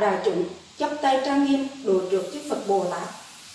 đại chúng chắp tay trang nghiêm đối trước chư Phật Bồ Tát.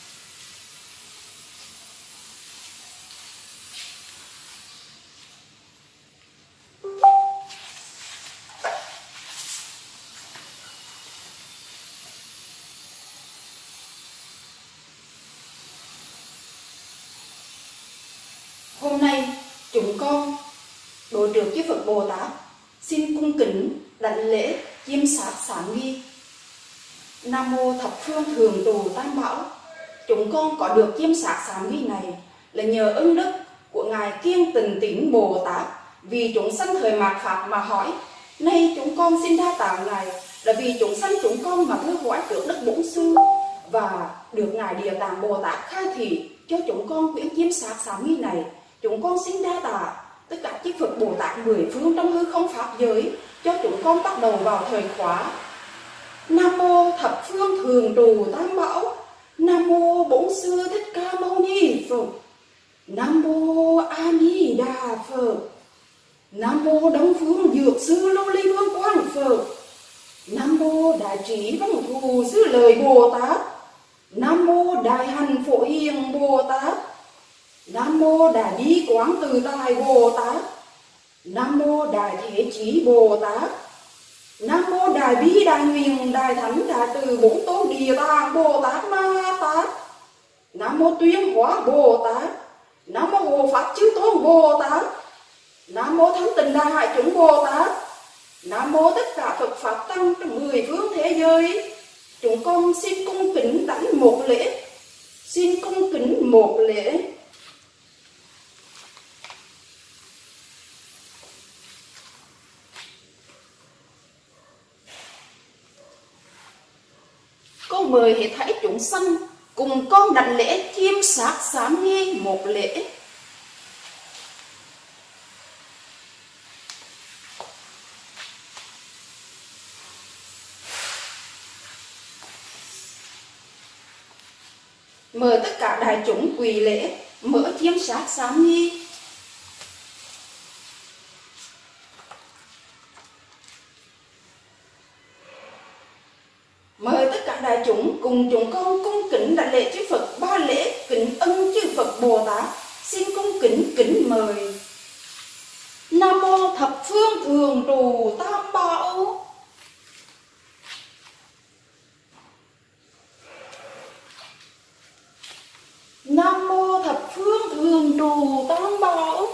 Hôm nay chúng con đối trước chư Phật Bồ Tát xin cung kính đảnh lễ chiêm sát sám nghi. Nam mô thập phương thường trụ tam bảo. Chúng con có được chiêm sát sám nghi này là nhờ ân đức của ngài Kiên Tịnh Tín Bồ Tát, vì chúng sanh thời mạt Pháp mà hỏi. Nay chúng con xin đa tạ ngài là vì chúng sanh chúng con mà thưa hỏi trước Đức Bổn Sư, và được ngài Địa Tạng Bồ Tát khai thị cho chúng con quyển chiêm sát sám nghi này. Chúng con xin đa tạ tất cả chư Phật Bồ Tát mười phương trong hư không pháp giới cho chúng con bắt đầu vào thời khóa. Nam mô thập phương thường trụ tam bảo. Nam mô Bổn Sư Thích Ca Mâu Ni Phật. Nam mô A Di Đà Phật. Nam mô Đông Phương Dược Sư Lưu Ly Vương Quang Phật. Nam mô Đại Trí Văn Thù Sư Lợi Bồ Tát. Nam mô Đại Hành Phổ Hiền Bồ Tát. Nam mô Đại Bi Quán Từ Tài Bồ Tát. Nam mô Đại Thế Chí Bồ Tát. Nam mô Đại Bi Đại Nguyện Đại Thánh Đại Từ Bốn Tôn Địa Tạng Bồ Tát Ma Tát. Nam mô Tuyên Hóa Bồ Tát. Nam mô Hộ Pháp Chư Tôn Bồ Tát. Nam mô Thánh Tịnh Đại Hải Chúng Bồ Tát. Nam mô tất cả Phật Pháp Tăng trong mười phương thế giới. Chúng con xin cung kính đảnh một lễ. Xin cung kính một lễ. Con mời hết thảy chúng sanh cùng con đảnh lễ chiêm sát sám nghi một lễ. Mời tất cả đại chúng quỳ lễ mở chiêm sát sám nghi. Mời tất cả đại chúng cùng chúng con cung kính đảnh lễ chư Phật ba lễ kính ân chư Phật Bồ Tát. Xin cung kính kính mời. Nam mô thập phương thường trụ tam bảo. Nam mô thập phương thường trụ tam bảo.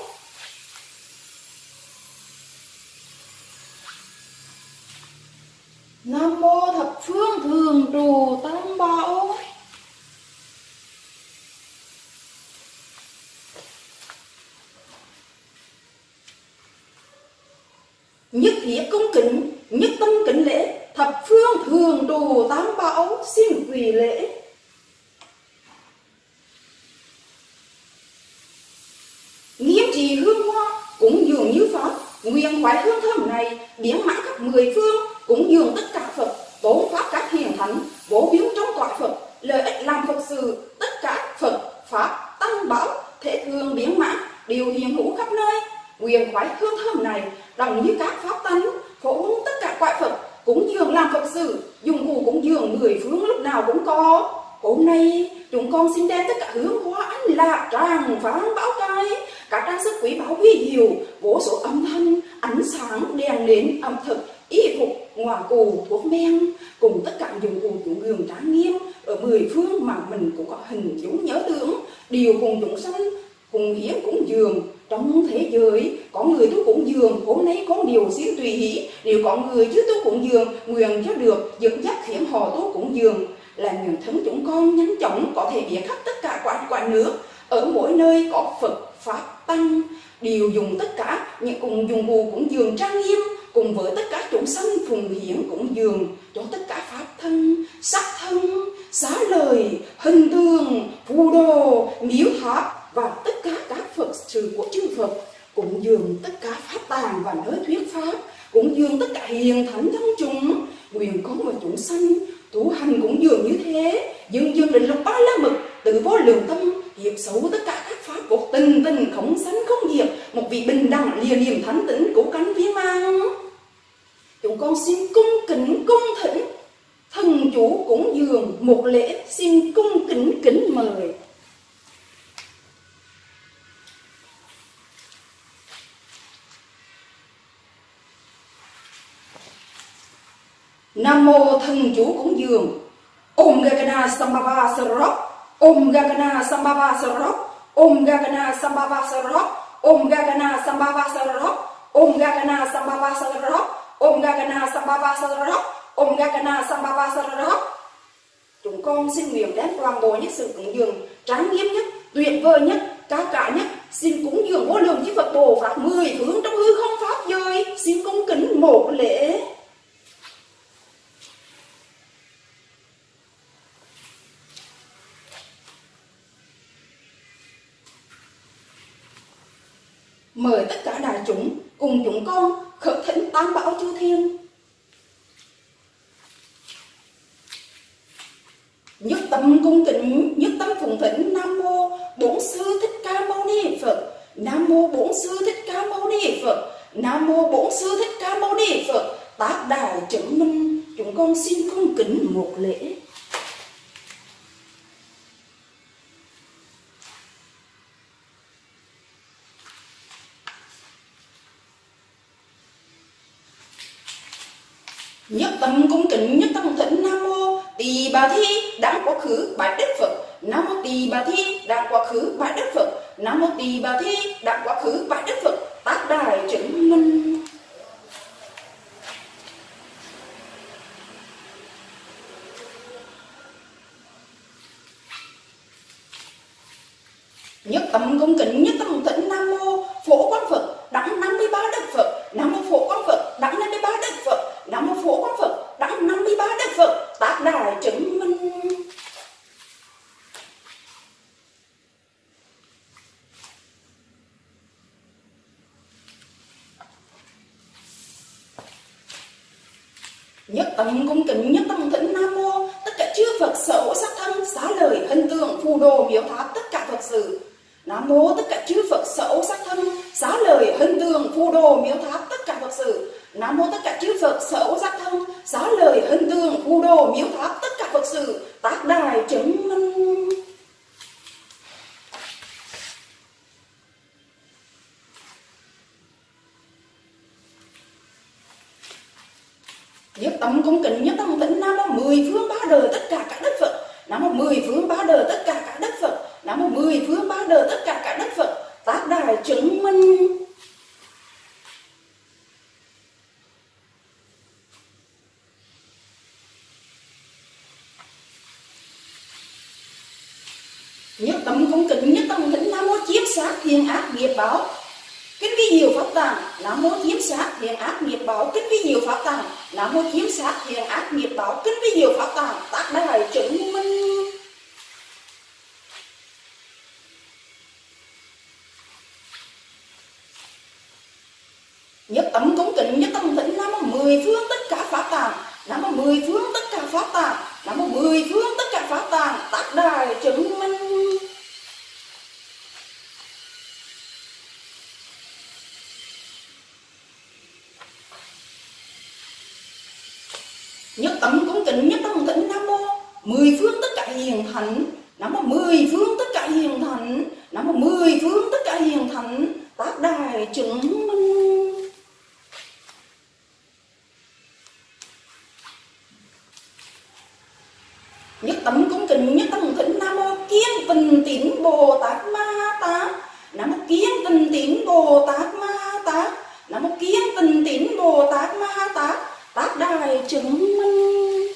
Nam mô thập phương thường trụ tam bảo. Nhất thiết cung kính, nhất tâm kính lễ thập phương thường trụ tam bảo. Xin quỳ lễ. Nghiêm trì hương hoa cũng dường như Pháp, nguyện hoài hương thơm này biến mãn khắp mười phương, cũng dường tất cả Phật tôn pháp các hiền thánh vô biên trong cõi Phật, lợi ích làm Phật sự. Tất cả Phật Pháp tăng bảo thể thường biến mãn đều hiện hữu khắp nơi. Nguyện hoài hương thơm này đồng như các pháp tánh phổ hướng tất cả cõi Phật, cũng dường làm Phật sự, dùng cụ cũng dường mười phương lúc nào cũng có. Hôm nay chúng con xin đem tất cả hương hoa ánh lạc tràng phán báo cai, các trang sức quý báu huy hiệu, vô số âm thanh ánh sáng đèn nến ẩm thực y phục ngoại cụ thuốc men cùng tất cả dụng cụ chúng gường trang nghiêm ở mười phương mà mình cũng có hình chúng nhớ tưởng, điều cùng chúng sanh cùng hiến cũng dường. Trong thế giới có người tôi cũng dường, hôm nay có điều xin tùy ý, nếu có người chứ tôi cũng dường, nguyện cho được dẫn dắt khiến họ tôi cũng dường. Là nguyện thấm chúng con nhanh chóng có thể biết khắp tất cả quả nước, ở mỗi nơi có Phật Pháp Tăng đều dùng tất cả những cùng dùng cụ cũng dường trang nghiêm, cùng với tất cả chúng sanh phùng hiến cũng dường cho tất cả pháp thân, sắc thân, xá lời, hình tượng, phù đồ, miếu tháp và tất cả các Phật sự của chư Phật, cũng dường tất cả pháp tàng và nơi thuyết pháp, cũng dường tất cả hiền thánh trong chúng. Nguyện con và chúng sanh tu hành cũng dường như thế, dường định lục ba la mật tự vô lượng tâm hiệp xấu tất cả các pháp của tình tình không sanh không diệt, một vị bình đẳng lìa niềm thánh tĩnh của cánh viên mang. Chúng con xin cung kính cung thỉnh chủ cúng dường một lễ, xin cung kính kính mời. Nam mô thần chủ cúng dường. Om Gagana Sambhava Sarok, Om Gagana Sambhava Sarok, Om Gagana Sambhava Sarok, Om Gagana Sambhava Sarok, Om Gagana Sambhava Sarok, Om Gagana Sambhava Sarok, Om Gagana Sambhava Sarok. Chúng con xin nguyện đem toàn bộ những sự cúng dường trang nghiêm nhất, tuyệt vời nhất, cao cả nhất, xin cúng dường vô lượng chư Phật Bồ Pháp mười phương trong hư không pháp giới, xin cung kính một lễ. Mời tất cả đại chúng cùng chúng con khởi thỉnh tam bảo chư thiên. Nhất tâm cung kính, nhất tâm phụng thỉnh. Nam mô Bổn Sư Thích Ca Mâu Ni Phật. Nam mô Bổn Sư Thích Ca Mâu Ni Phật. Nam mô Bổn Sư Thích Ca Mâu Ni Phật. Tác đại chứng minh, chúng con xin cung kính một lễ. Nhất tâm cung kính, nhất tâm thỉnh. Nam mô Tỳ Bà Thi Đặng Quá Khứ Bạch Đức Phật. Nam mô Tỳ Bà Thi Đặng Quá Khứ Bạch Đức Phật. Nam mô Tỳ Bà Thi Đặng Quá Khứ Bạch Đức Phật. Tác đại chứng minh. Nhất tâm cung kính, nhất tâm thỉnh. Nam mô Phổ Quang Phật Đặng 53 Đức Phật. Nam mô Phổ Quang Phật Đặng 53 Đức Phật. Nam mô Phổ Quang Phật Đặng 53 Đức Phật. Tác đại chứng minh. Nhất tâm cung kính, nhất tâm thỉnh. Nam mô tất cả chư Phật sở sắc thân xá lời hình tượng phù đồ miếu tháp tất cả Phật sự. Nam mô tất cả chư Phật sở sắc thân xá lời hình tượng phù đồ miếu tháp tất cả Phật sự. Nam mô tất cả chư Phật sở sắc thân xá lời hình tượng phù đồ miếu tháp tất cả Phật sự. Tác đại chứng minh. Nhất tâm cung kính, nhất tâm thỉnh. Nam mô mười phương ba đời tất cả các đức Phật. Nam mô mười phương ba đời tất cả các đức Phật. Nam mô mười phương ba đời tất cả các đức Phật. Tác đại chứng minh. Nhất tâm cung kính, nhất tâm thỉnh. Nam mô chiếm sát thiện ác nghiệp báo kinh vi diệu pháp tạng. Nam mô chiếm sát thiện ác nghiệp báo kinh vi diệu pháp tạng. Nam mô chiếm sát thiện ác nghiệp báo kinh vi diệu pháp tạng. Tác đại chứng minh. Nhất tâm cung kính, nhất tâm thỉnh. Nam mô mười phương tất cả pháp tạng. Nam mô mười phương tất cả pháp tạng. Nam mô mười phương tất cả pháp tạng. Tác đại chứng minh. Nhất tâm cung kính, nhất tâm thỉnh. Nam mô mười phương tất cả hiền thánh. Nam mô mười phương tất cả hiền thánh. Nam mô mười phương tất cả hiền thánh. Tác đại chứng minh. Nhất tâm cung kính, nhất tâm thỉnh. Nam mô Kiên Tình Tín Bồ Tát Ma Tát. Nam mô Kiên Tình Tín Bồ Tát Ma Tát. Nam mô Kiên Tình Tín Bồ Tát Ma Tát. Tác đại chứng minh.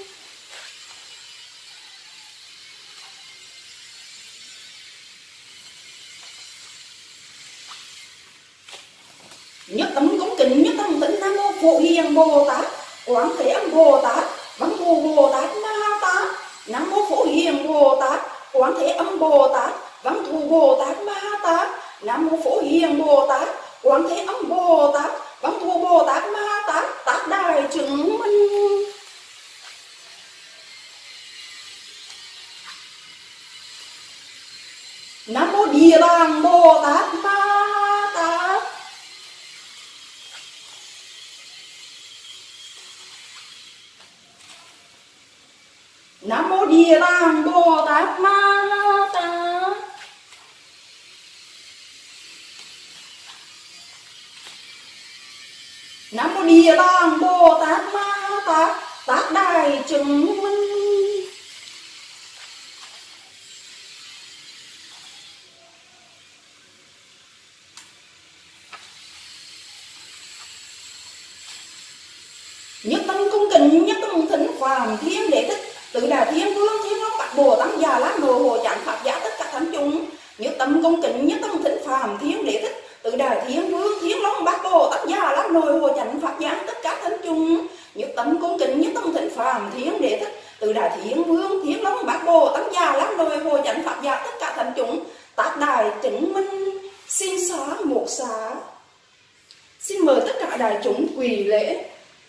Nhất tâm cung kính, nhất tâm thỉnh. Nam mô Phổ Hiền Bồ Tát Quán Thế Âm Bồ Tát Văn Thù Bồ Tát Ma Tát. Nam mô Phổ Hiền Bồ Tát Quán Thế Âm Bồ Tát Văn Thù Bồ Tát Ma Tát. Nam mô Phổ Hiền Bồ Tát Quán Thế Âm Bồ Tát Văn Thù Bồ Tát Ma Tát. Tác đại chứng minh. Nam mô Địa Tạng Bồ Tát Ma Tát. Nam mô Địa Tạng Bồ Tát Ma Tát. Nam mô Địa Tạng Bồ Tát Ma Tát, Tát Đại Chứng Minh. Nhất tâm cung kính, nhất tâm thính Phạm Thiên Đế Thích, Tứ Đại Thiên Vương, Thiên Long Bát Bồ Tát Già Lá Nô Hộ Chánh Pháp Giá tất cả thánh chúng. Nhất tâm cung kính, nhất tâm thính Phạm Thiên Đế Thích, Tứ Đại Thiên Vương, Thiên Long Bát Bồ Tát Già Lá Nô Hộ Chánh Pháp Giá tất cả thánh chúng. Nhất tâm cung kính, nhất tâm thính Phạm Thiên Đế Thích, Tứ Đại Thiên Vương, Thiên Long Bát Bồ Tát Già Lá Nô Hộ Chánh Pháp Giá tất cả thánh chúng. Tát Đại Chứng Minh. Xin xá một xá. Xin mời tất cả đại chúng quỳ lễ.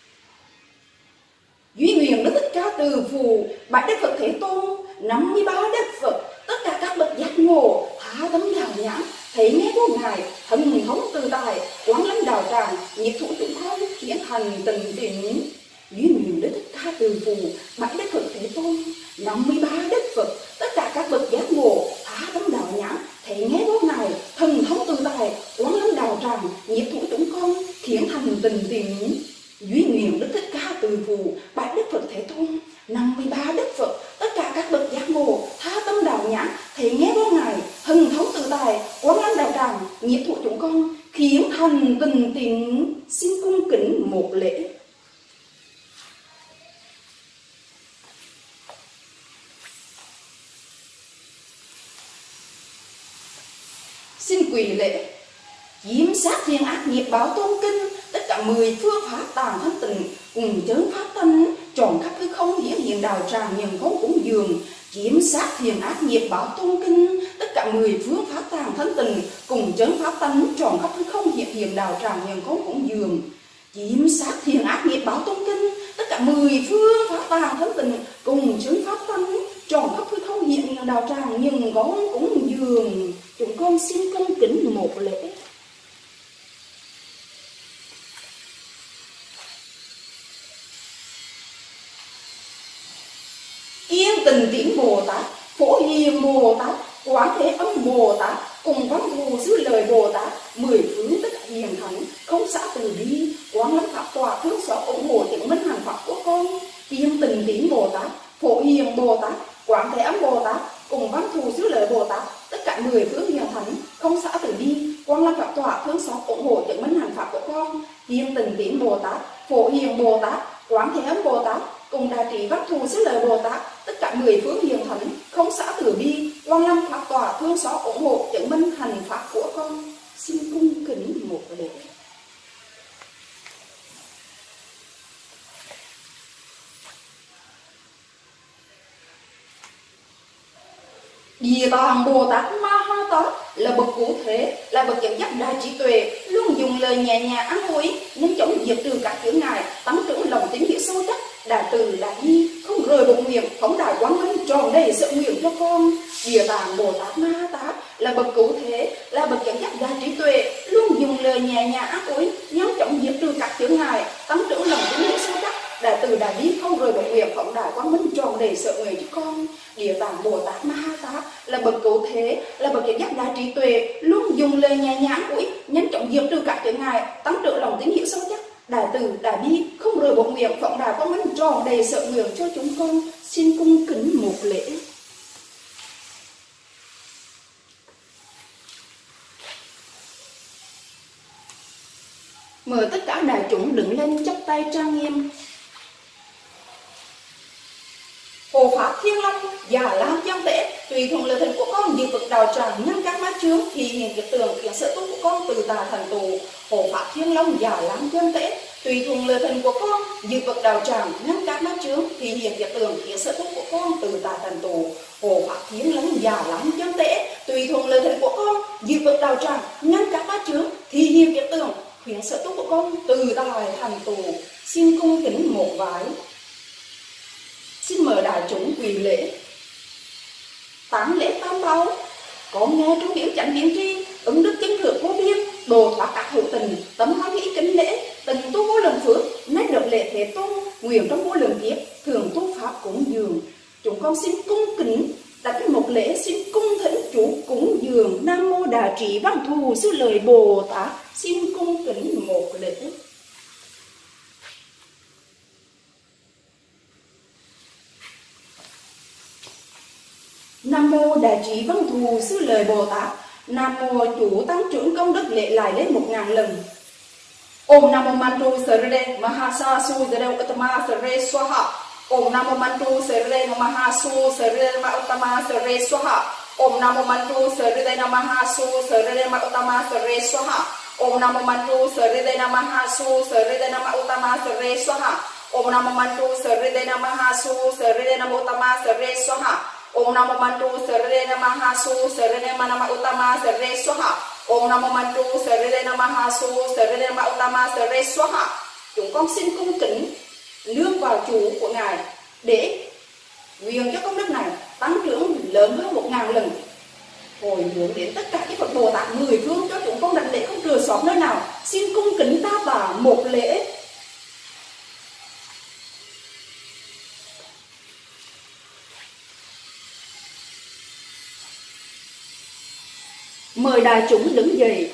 Duy nguyện Đức Thích Ca Từ Phụ, Bạch Đức Phật Thế Tôn, 53 Đức Phật, tất cả các bậc giác ngộ, tha tâm đạo nhãn, thấy nghe vô ngài, thần thống tự tại, quán lâm đạo tràng, nhiệt thủ chúng con, khiến thành tình tình. Duy nguyện Đức Thích Ca Từ Phụ, Bạch Đức Phật Thế Tôn, 53 Đức Phật, tất cả các bậc giác ngộ, tha tâm đạo nhãn, thấy nghe vô ngài, thần thống tự tại, quán lâm đạo tràng, nhiệt thủ chúng con, khiến thành tình tình. Duy nguyện Đức Thích Ca Từ Phụ, Bạch Đức Phật Thế Tôn, 53 Đức Phật, tất cả các bậc giác ngộ, tha tâm đạo nhãn, thấy nghe vô ngài, thần thống tự tại, quán lâm đạo tràng, nhiệt thủ chúng con, khiến thành tình tình. Xin cung kính một lễ. Xin quỳ lễ. Chiếm sát thiên ác nghiệp báo tôn kinh, tất cả 10 phương pháp tàng thân tình, cùng chấn pháp tánh, tròn khắp hư không hiển hiện đạo tràng nhân không cúng dường. Chiếm sát thiên ác nghiệp báo tôn kinh, tất cả 10 phương pháp tàng thân tình, cùng chấn pháp tánh, tròn khắp hư không hiển hiện đạo tràng nhân không cúng dường. Chiếm sát thiên ác nghiệp báo tôn kinh, tất cả 10 phương pháp tàng thân tình, cùng chấn pháp tánh, tròn khắp hư không hiển hiện đạo tràng nhân không cúng dường. Chúng con xin cung kính một lễ. Yên Tình Tĩnh Bồ Tát, Phổ Hiền Bồ Tát, Quán Thế Âm Bồ Tát, cùng Văn Thù Xứ Lời Bồ Tát, 10 phương tất cả hiền thánh, không xã từ bi, Quán Lâm Pháp Tòa thương xót ủng hộ chứng minh hành pháp của con. Yên Tình Tĩnh Bồ Tát, Phổ Hiền Bồ Tát, Quán Thế Âm Bồ Tát, cùng Văn Thù Xứ Lời Bồ Tát, tất cả 10 phương hiền thánh, không xã từ bi, Quán Lâm Pháp Tòa thương xót ủng hộ chứng minh hành pháp của con. Yên Tình Tĩnh Bồ Tát, Phổ Hiền Bồ Tát, Quán Thế Âm Bồ Tát, cùng Đại Trí Văn Thù Xứ Lời Bồ Tát, tất cả 10 phương hiền thánh, không xã từ bi, Quang Lâm Pháp Tòa thương xót ủng hộ chứng minh hành pháp của con. Xin cung kính một lễ. Địa Tạng Bồ Tát Ma Tát là bậc cụ thể, là bậc dẫn dắt đại trí tuệ, luôn dùng lời nhẹ nhàng an ủi, nhanh chóng diệt trừ các chướng ngại, tăng trưởng lòng tín nghĩa sâu sắc, đại từ đại bi, không rời bụng nguyện, phóng đại quán minh tròn đầy sự nguyện cho con. Địa Tạng Bồ Tát Ma Tát là bậc cụ thể, là bậc dẫn dắt đại trí tuệ, luôn dùng lời nhẹ nhàng an ủi, nhanh chóng diệt trừ các chướng ngại, tăng trưởng lòng tín nghĩa sâu sắc, đại từ đại bi, không rời bụng nguyện, phóng đại quán minh tròn đầy sự nguyện cho con. Địa Tạng Bồ Tát Ma Tát là bậc cụ thể, là bậc dẫn dắt đại trí tuệ, luôn dùng lời nhẹ nhàng an ủi, nhanh chóng diệt trừ các chướng ngại, tăng trưởng lòng tín nghĩa sâu sắc, đại từ đại bi, không rời bụng nguyện, phóng đại quang minh tròn đầy sự nguyện cho chúng con. Xin cung kính một lễ. Mời tất cả đại chúng đứng lên chắp tay trang nghiêm. Hộ Pháp Thiên Long, Già Lam Giang Tế, tùy thuận lời thần của con như vực đào tràng nhân các má chướng, thì hiện việc tường khiến sự tu của con từ tà thành tù. Hộ Pháp Thiên Long, Già Lam Giang Tế, tùy thuận lời thần của con như vực đào tràng nhân các má chướng, thì hiện việc tường khiến sự tu của con từ tà thành tù. Hộ Pháp Thiên Long, Già Lam Giang Tế, tùy thuận lời thần của con như vực đào tràng nhân các má chướng, thì hiện việc tường khiến sự tu của con từ tà thành tù. Xin cung kính một vái. Xin mời đại chúng quỳ lễ. Tán lễ tam bảo, con nghe trong biểu chánh biến tri, ứng đức chứng thượng vô biên, đồ thoát các hữu tình, tấm hoan nghĩ kính lễ, từng tu vô lượng phước, nay được lễ thế tôn, nguyện trong vô lượng kiếp, thường tu pháp cúng dường. chúng con xin cung kính đặt một lễ xin cung thỉnh chủ cúng dường. Nam mô Đà Trí Văn Thù Sư Lợi Bồ Tát, xin cung kính một lễ. Nam mô Đà Trí Văn Thù Sư Lợi Bồ Tát. Nam mô chủ tăng trưởng công đức lễ lại đến 1000 lần. Om Namo Mantu Sarade Mahasa Su Zare Uttama Sare Swaha. Om Namo Mantu Sarade Namaha Su Sarade Nama Uttama Sare Swaha. Om Namo Mantu Sarade Namaha Su Sarade Nama Uttama Sare Swaha. Om Namo Mantu Sarade Namaha Su Sarade Nama Uttama Sare Swaha. Om Namo Mantu Sarade Namaha Su Sarade Nama Uttama Sare Swaha. Om Namo Mantu Sarade Namaha Su Sarade Nama Uttama Sare Swaha. Om Namo Mantu Sarade Namaha Su Sarade Nama Uttama Sare Swaha. Chúng con xin cung kính nương vào chủ của Ngài để nguyện cho công đức này tăng trưởng lớn hơn 1000 lần, hồi hướng đến tất cả các Phật Bồ Tát mười phương cho chúng con đảnh lễ không trừ sót nơi nào. Xin cung kính ta bà một lễ. Mời đại chúng đứng dậy,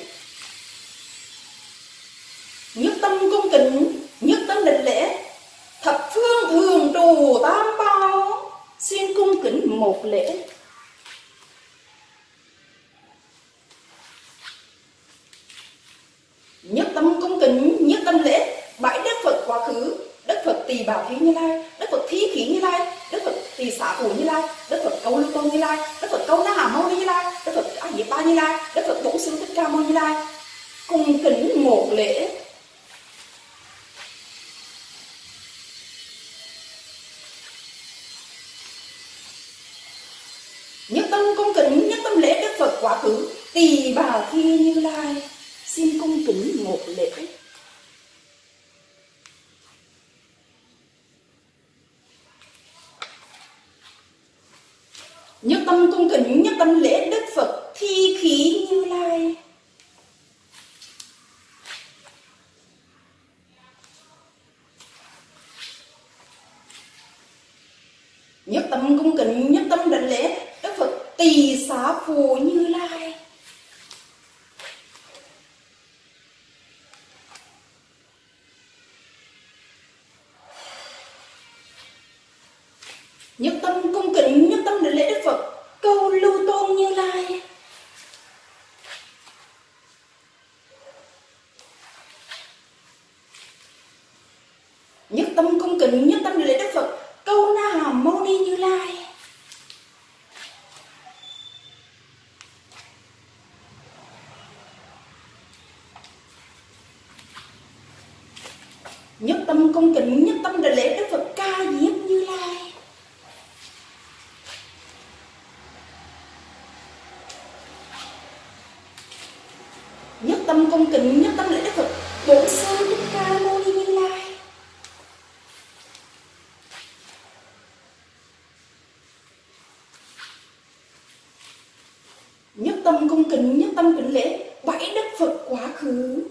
nhất tâm cung kính, nhất tâm đảnh lễ. Thập phương thường trụ tam bảo, xin cung kính một lễ. Nhất tâm cung kính, nhất tâm lễ. Bãi Đức Phật quá khứ, Đức Phật Tỳ Bảo Thí Như Lai, Đức Phật Thí Khí Như Lai, Đức Phật Tỳ Xá Phù Như Lai, Đức Phật Câu Lưu Tôn Như Lai, Đức Phật Câu Na Hàm Mâu Ni Như Lai, Đức Phật A Di Đà Như Lai, Đức Phật Bổn Sư Thích Ca Mâu Ni Như Lai, cung kính một lễ. Nhất tâm cung kính, nhất tâm lễ Đức Phật quá khứ, Tỳ Bà Thi Như Lai, xin cung kính một lễ. Nhất tâm cung kính, nhất tâm lễ Đức Phật Thi Khí Như Lai. Nhất tâm cung kính, nhất tâm đảnh lễ Đức Phật Tỳ Xá Phù Như Lai. Nhất tâm cung kính, nhất tâm đảnh lễ Đức Phật Câu Lưu Tôn Như Lai. Nhất tâm cung kính, nhất tâm đảnh lễ Đức Phật Câu Na Hàm Mâu Ni Như Lai. Nhất tâm cung kính, nhất tâm đảnh lễ Đức Phật Ca Diếp Như Lai. Nhất tâm cung kính, nhất tâm lễ Đức Phật Bổn Sư Thích Ca Mâu Ni Như Lai. Nhất tâm cung kính, nhất tâm kính lễ Bãi Đức Phật quá khứ.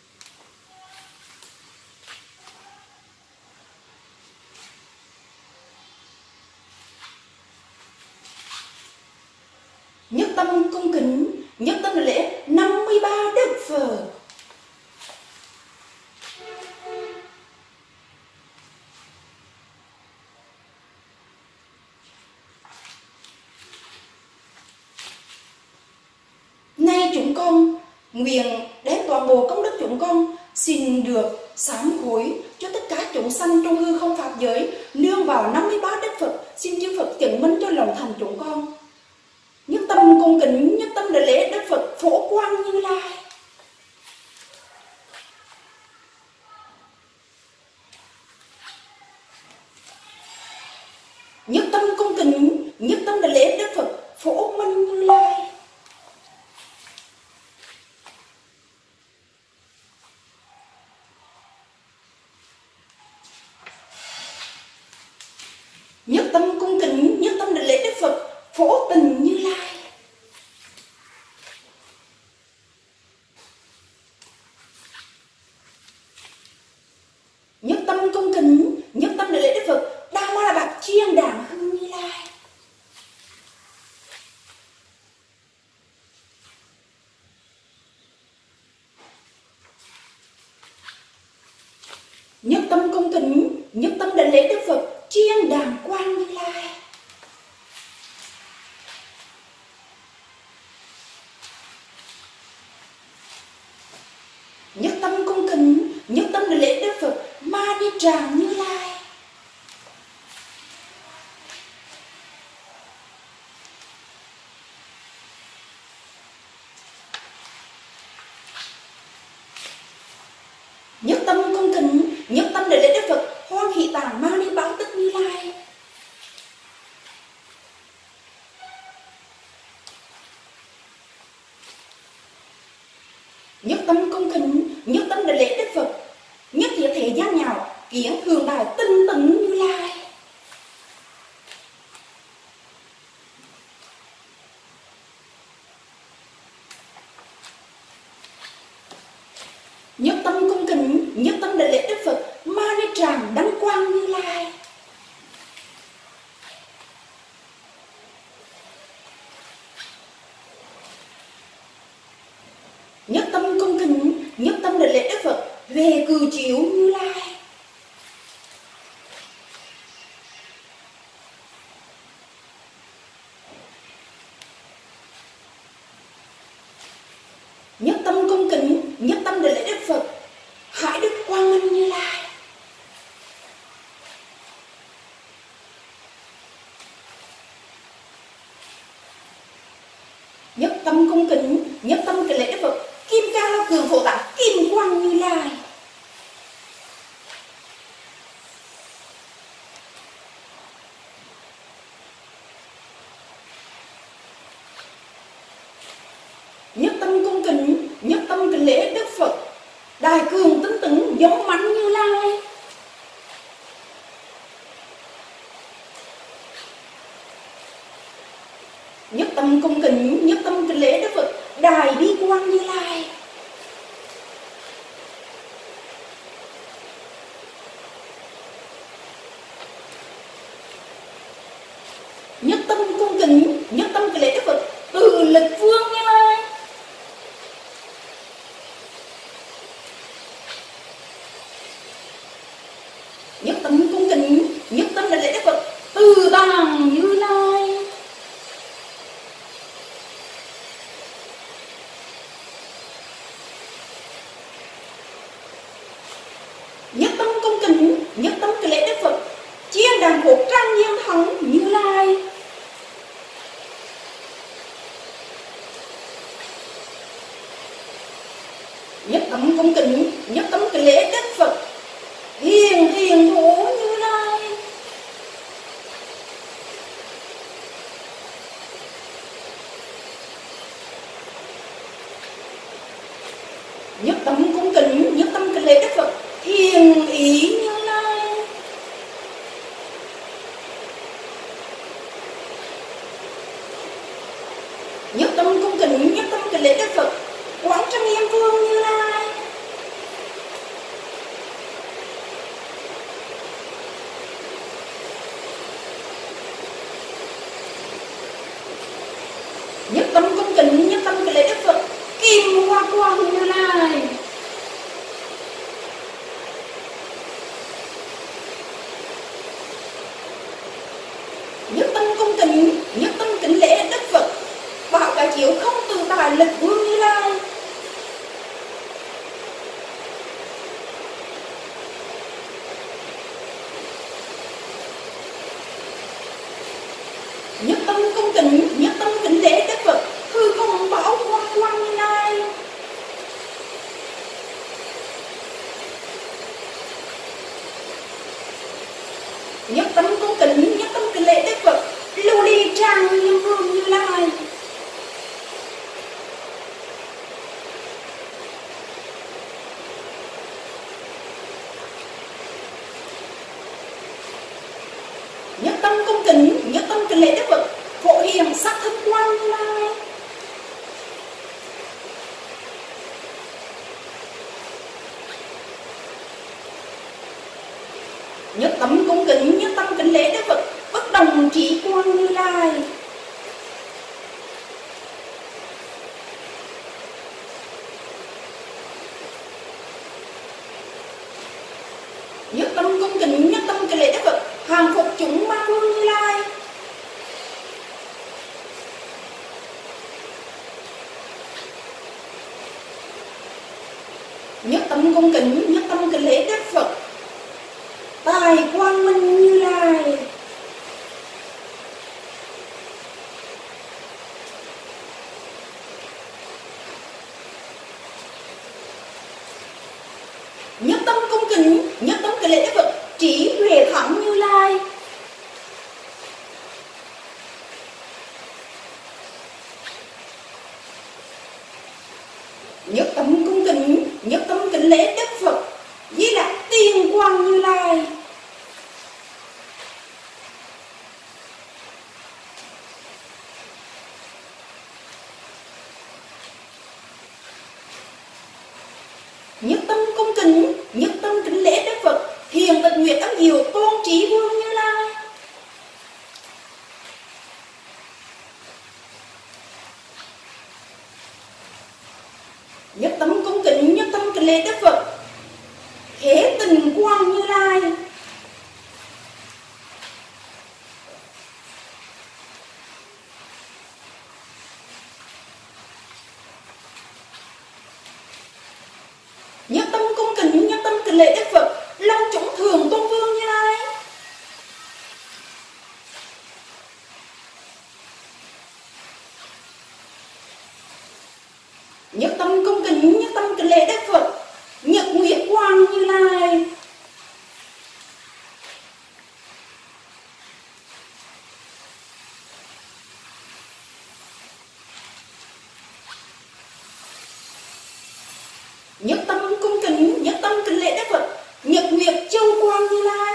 Nhất tâm cung kính, nhất tâm lễ 53 Đức Phật. Nay chúng con nguyện đem toàn bộ công đức chúng con xin được sám hối cho tất cả chúng sanh trong hư không pháp giới, nương vào 53 Đức Phật, xin chư Phật chứng minh cho lòng thành chúng con. Nhất tâm cung kính, nhất tâm đảnh lễ Đức Phật Phổ Quang Như Lai. Nhất tâm cung kính, nhất tâm đảnh lễ Đức Phật Phổ Minh Như Lai. Nhất tâm cung kính, nhất tâm đảnh lễ Đức Phật Phổ Tình Như Lai. Nhất tâm cung kính, nhất tâm đảnh lễ Đức Phật Đa Ma Bạc Chiên Đàng Hưng Như Lai. Nhất tâm cung kính, nhất tâm đảnh lễ Đức Phật, chiên đàng quang Như Lai. Nhất tâm cung kính, nhất tâm đảnh lễ Đức Phật, Ma Ni Tràng Như Lai. Nhất tâm cung kính, nhất tâm đảnh lễ Đức Phật, Hoan Hỷ Tạng Ma Ni Bảo Tích Như Lai. Nhất tâm cung kính, nhất tâm đảnh lễ Đức Phật, nhất thiết thế gian nhạo, kiến thường đại tinh tấn Như Lai. Nhất tâm cung kính, nhất tâm đảnh lễ Đức Phật, Ma Ni Tràng Đăng Quang Như Lai. Nhất tâm cung kính, nhất tâm đảnh lễ Đức Phật, Về Cừ Chiếu Như Lai. Nhất tâm cung kính, nhất tâm đảnh lễ Đức Phật, Hải Đức Quang Minh Như Lai. Nhất tâm cung kính, nhất tâm đảnh lễ Đức Phật, Kim Cao Cường Phổ Tạng Kim Quang Như Lai. Nhất tâm cung kính, nhất tâm đảnh lễ Đức Phật, Đại Cường Tinh Tấn Giống Mãnh Như Lai. Nhất tâm cung kính, nhất tâm đảnh lễ Đức Phật, Đại Bi Quang Như Lai. Nhất tâm cung kính, nhất tâm đảnh lễ Đức Phật, Từ Lực Vương Như Lai. Nhất tâm cung kính, nhất tâm đảnh lễ Đức Phật, Từ Tàng Như Lai. Nhất tâm cung kính, nhất tâm đảnh lễ Đức Phật, Chiên Đàn Hộ Trang Nghiêm Thắng Như Lai. Nhất tâm cung kính, nhất tâm đảnh lễ Đức Phật, Hiền Hiền Thổ Như Lai. Nhất tâm cung kính, nhất tâm đảnh lễ Đức Phật, Hiền Ý Như Lai. Nhất tâm cung kính, nhất tâm đảnh lễ Đức Phật, Quán Trang Nghiêm Vương Như Lai. Nhất tâm cung kính, nhất tâm đảnh lễ Đức Phật, Kim Hoa Quang Như Lai. Nhất tâm cung kính, nhất tâm kính lễ Đức Phật, Bảo Cái Chiếu Không Từ Tài Lực Vương Như Lai. Nhất tâm cung kính, nhất tâm kính lễ Đức Phật, Hư Không Bảo Quang Quang Như Lai. Nhất tâm cung kính, nhất tâm kính lễ Đức Phật, Lưu Ly Trang Nghiêm Vương Như Lai. Nhất tâm cung kính, nhất tâm kính lễ Đức Phật, Phổ Hiền Sắc Thân Quang Như Lai. Nhất tâm cung kính, nhất tâm kính lễ Đức Phật, Bất Đồng Trí Quang Như Lai. nhất tâm cung kính, nhất tâm kính lễ Đức Phật, hàng phục chúng ba phương Như Lai. Nhất tâm cung kính, nhất tâm kính lễ Đức Phật, tài quang minh Như Lai. Nhất tâm cung kính, nhất tâm kính lễ Đức Phật, trí huệ thắng Như Lai. Nhất tâm cung kính, nhất tâm kính lễ Đức Phật, Di Lặc Tiên Quang Như Lai. Nhất tâm cung kính, nhất tâm kính lễ Đức Phật, Hiền Tịch Nguyệt Âm Diệu Tôn Trí Vương Như Lai. Nhất tâm cung kính, nhất tâm kính lễ Đức Phật, Thế Tình Quang Như Lai. Nhất tâm cung kính, nhất tâm kính lễ Đức Phật, Long Chúng Thường Tôn Vương Như Lai. Nhất tâm cung kính, nhất tâm kính lễ Đức Phật, Nhật Nguyệt Quang Như Lai. Nhất tâm cung kính, nhất tâm kính lễ Đức Phật, Nhật Nguyệt Châu Quang Như Lai.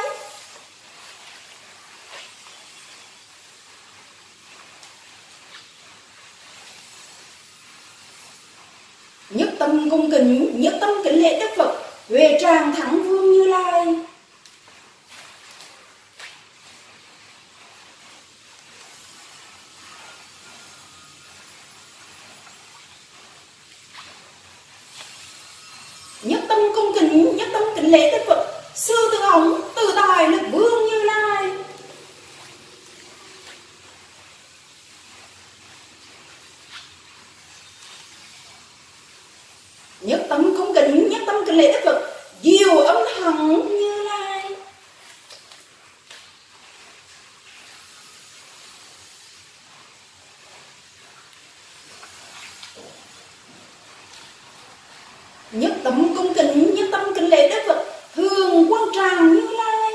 Nhất tâm cung kính, nhất tâm kính lễ Đức Phật, Huệ Tràng Thắng Vương Như Lai. Nhất tâm cung kính, nhất tâm kính lễ Đức Phật, Sư Tử Ống Tự Tài Lực Vương Như Lai. Nhất tâm cung kính, nhất tâm kính lễ Đức Phật, Diệu Âm Hằng Như Lai. Nhất tâm cung kính, nhất tâm kính lễ Đức Phật, Thường Quang Tràng Như Lai.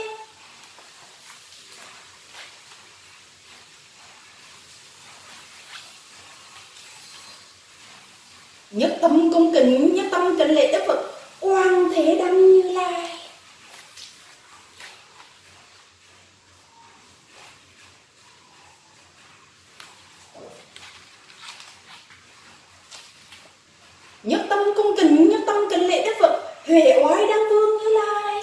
Nhất tâm cung kính, nhất tâm kính lễ Đức Phật, Quang Thế Đăng Như Lai. Nhất tâm cung kính, nhất tâm kính lễ Đức Phật, Huệ Oai Đăng Vương Như Lai.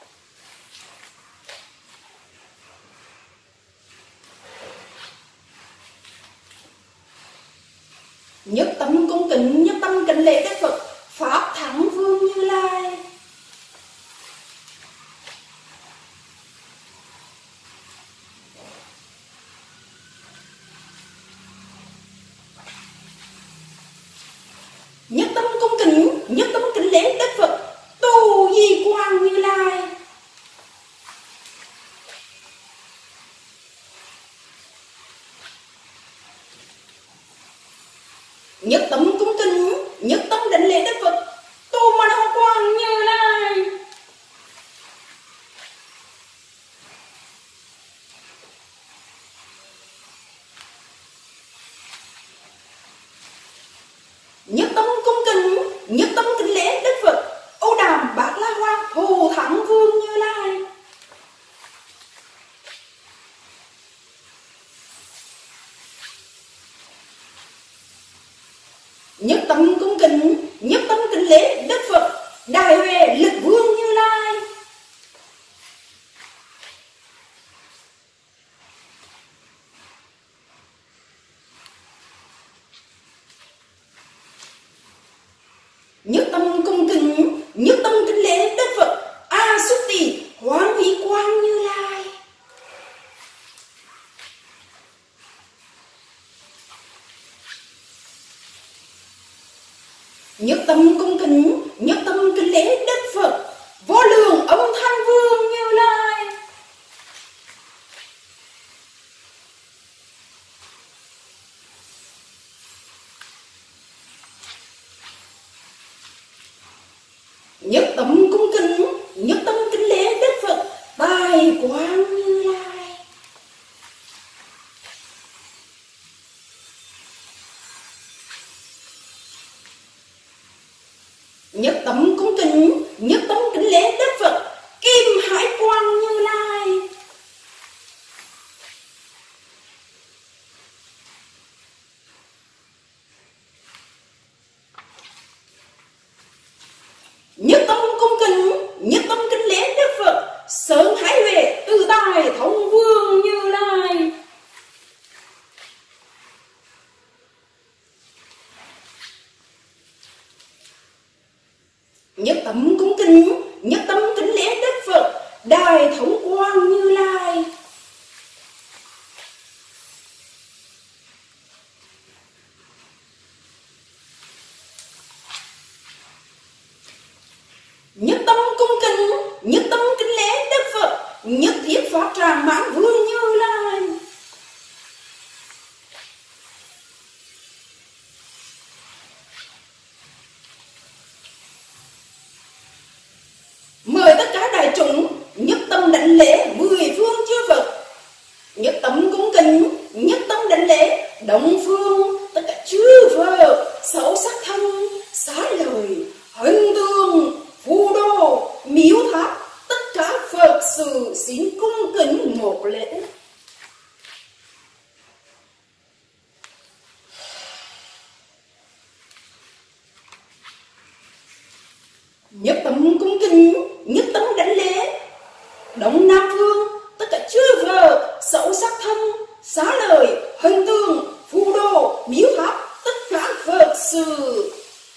Nhất tâm cung kính, nhất tâm kính lễ Đức Phật, Pháp Thắng Vương Như Lai. Nhất tâm cung kính, nhất tâm kính lễ Đức Phật, Tu Di Quang Như Lai. Nhất tâm cung kính, nhất tâm đảnh lễ Đức Phật, Tu Ma Đa Quang Như Lai. Nhất tâm cung kính, nhất tâm kính lễ Đức Phật, Ô Đàm Bát La Hoa Thù Thắng Vương Như Lai. Nhất tâm cung kính, nhất tâm kính lễ Đức Phật, Đại Huệ Lực Vương Như Lai. Nhất tâm cung kính, nhất tâm kính lễ Đức Phật, A Xuất Tỳ nhất tâm cung kính, nhất tâm kính lễ Đức Phật, vô lượng ông Thanh Vương Như Lai. Nhất tâm cung kính, nhất tâm kính lễ Đức Phật, Tài Quang Như Lai. Nhất tâm cung kính, nhất tâm kính lễ Đức Phật, Kim Hải Quang Như Lai. Nhất tâm cung kính, nhất tâm kính lễ Đức Phật, Sơn Hải Huệ Tự Tài Thông Vương Như Lai. Nhất tâm cung kính, nhất tâm kính lễ Đức Phật, Đại Thống Quang Như Lai. Nhất tâm cung kính, nhất tâm kính lễ Đức Phật, Nhất Thiết Pháp Tràng Mãn Vương Như Lai. Mời tất cả đại chúng nhất tâm đảnh lễ 10 phương chư Phật, nhất tâm cung kính, nhất tâm đảnh lễ Đông phương tất cả chư Phật, sáu sắc thân, xá lợi, hình tượng, phù đồ, miếu tháp, tất cả Phật sự xin cung kính một lễ. Nhất tâm cung kính, nhất tâm đảnh lễ Đông Nam phương tất cả chư Phật, sáu sắc thân, xá lợi, hình tượng, phù đồ, miếu tháp, tất cả Phật sự.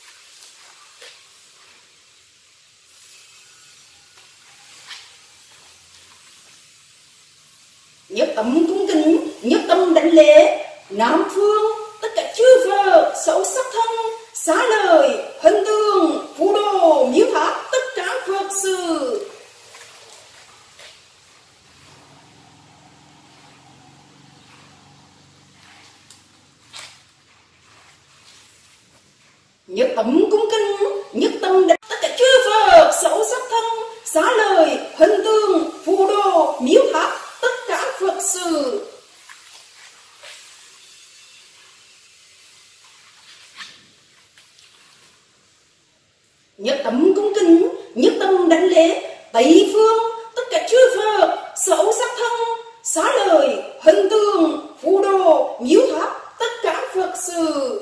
Nhất tâm cung kính, nhất tâm đảnh lễ Nam phương tất cả chư Phật, sáu sắc thân, xá lợi, hình tượng, phù đồ, miếu tháp, tất cả Phật sự. Nhất tâm cung kính, nhất tâm đảnh tất cả chư Phật, sáu sắc thân, xá lợi, hình tượng, phù đồ, miếu tháp, tất cả Phật sự. Nhất tâm cung kính, nhất tâm đảnh lễ Tây phương tất cả chư Phật, sáu sắc thân, xá lợi, hình tượng, phù đồ, miếu tháp, tất cả Phật sự.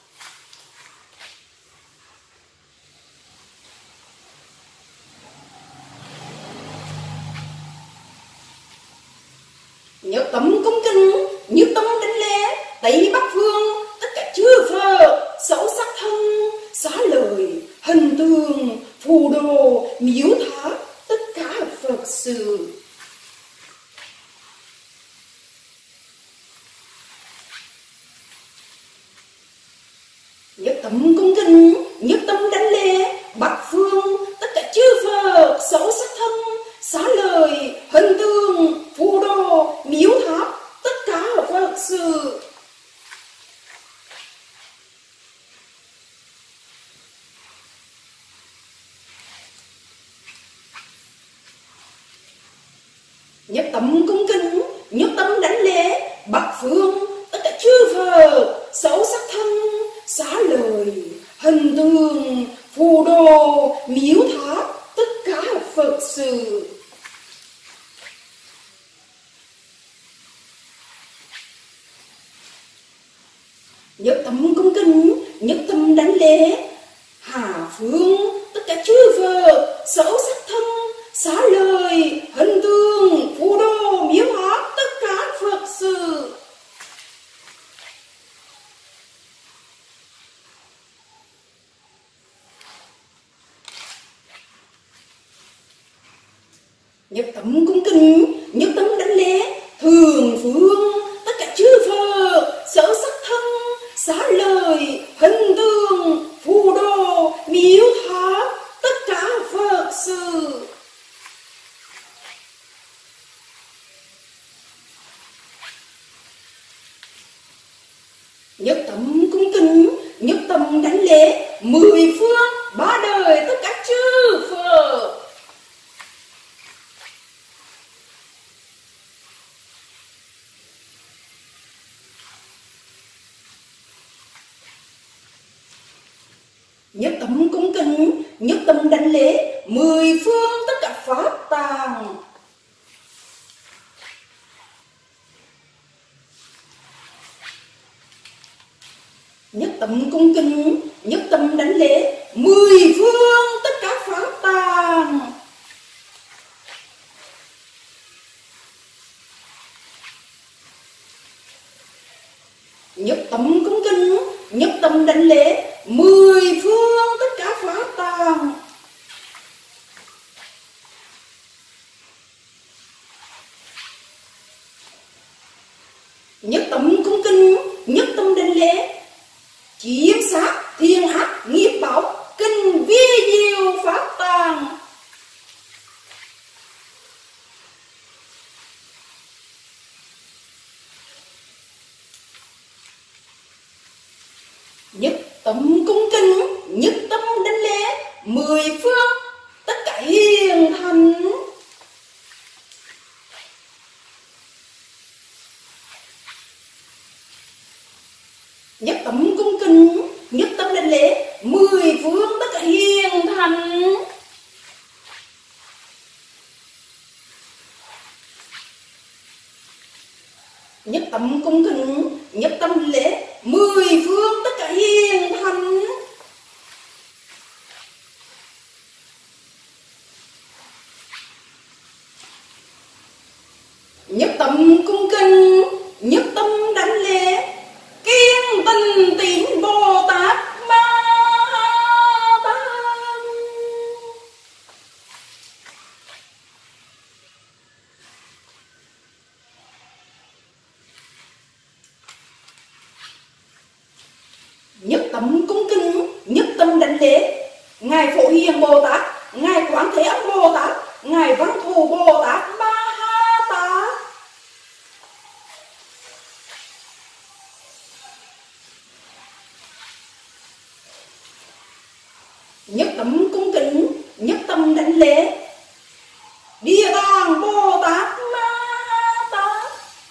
Nhất tâm cung kính, nhất tâm đảnh lễ Tây Bắc phương tất cả chư Phật, sáu sắc thân, xá lợi, hình tượng, phù đồ, miếu tháp, tất cả Phật sự. Nhất tâm cung kính, nhất tâm đảnh lễ Bắc phương tất cả chư Phật, sáu sắc thân, xá lợi, hình tượng, phù đồ, miếu tháp, tất cả Phật sự. Nhất tâm cung kính, nhất tâm đảnh lễ Bắc phương tất cả chư Phật, sáu sắc thân, xá lợi, hình tượng, phù đồ, miếu tháp, tất cả Phật sự. Nhất tâm cung kính, nhất tâm đảnh lễ Hà phương tất cả chư Phật, sáu sắc thân, xá lợi, hình tượng, phù đồ, miếu tháp, tất cả Phật sự. Nhất tâm cung kính, nhất tâm đảnh lễ Thường phương tất cả chư Phật, sáu sắc thân, xá lợi, hình tượng, phù đồ, tấm cung kính, nhất tâm đảnh lễ mười phương ba đời tất cả chư Phật. Nhất tâm cung kính, nhất tâm đảnh lễ mười phương tất cả pháp tàng. Nhất tâm cung kính, nhất tâm đảnh lễ mười phương tất cả pháp tàng. Nhất tâm cung kính, nhất tâm đảnh lễ mười phương tất cả pháp tàng. Nhất tâm cung kính, nhất tâm đảnh lễ chiếm sát thiên ác nghiệp báo kinh vi diệu pháp tàng. Nhất tâm cung kính, nhất tâm đảnh lễ mười phương tất cả hiền thánh. Nhất tâm cung kính, nhất tâm đảnh lễ mười phương tất cả hiền thánh. Nhất tâm cung kính, nhất tâm đảnh lễ mười phương tất cả hiền thánh. Nhất tâm cung kính, nhất tâm đảnh lễ kiên tinh tín Bồ Tát Ma Tát. Nhất tâm cung kính, nhất tâm đảnh lễ ngài Phổ Hiền Bồ Tát, ngài Quán Thế Âm Bồ Tát, ngài Văn Thù Bồ Tát Ma Tát. Nhất tâm cung kính, nhất tâm đảnh lễ Địa Tạng Bồ Tát Ma Tát.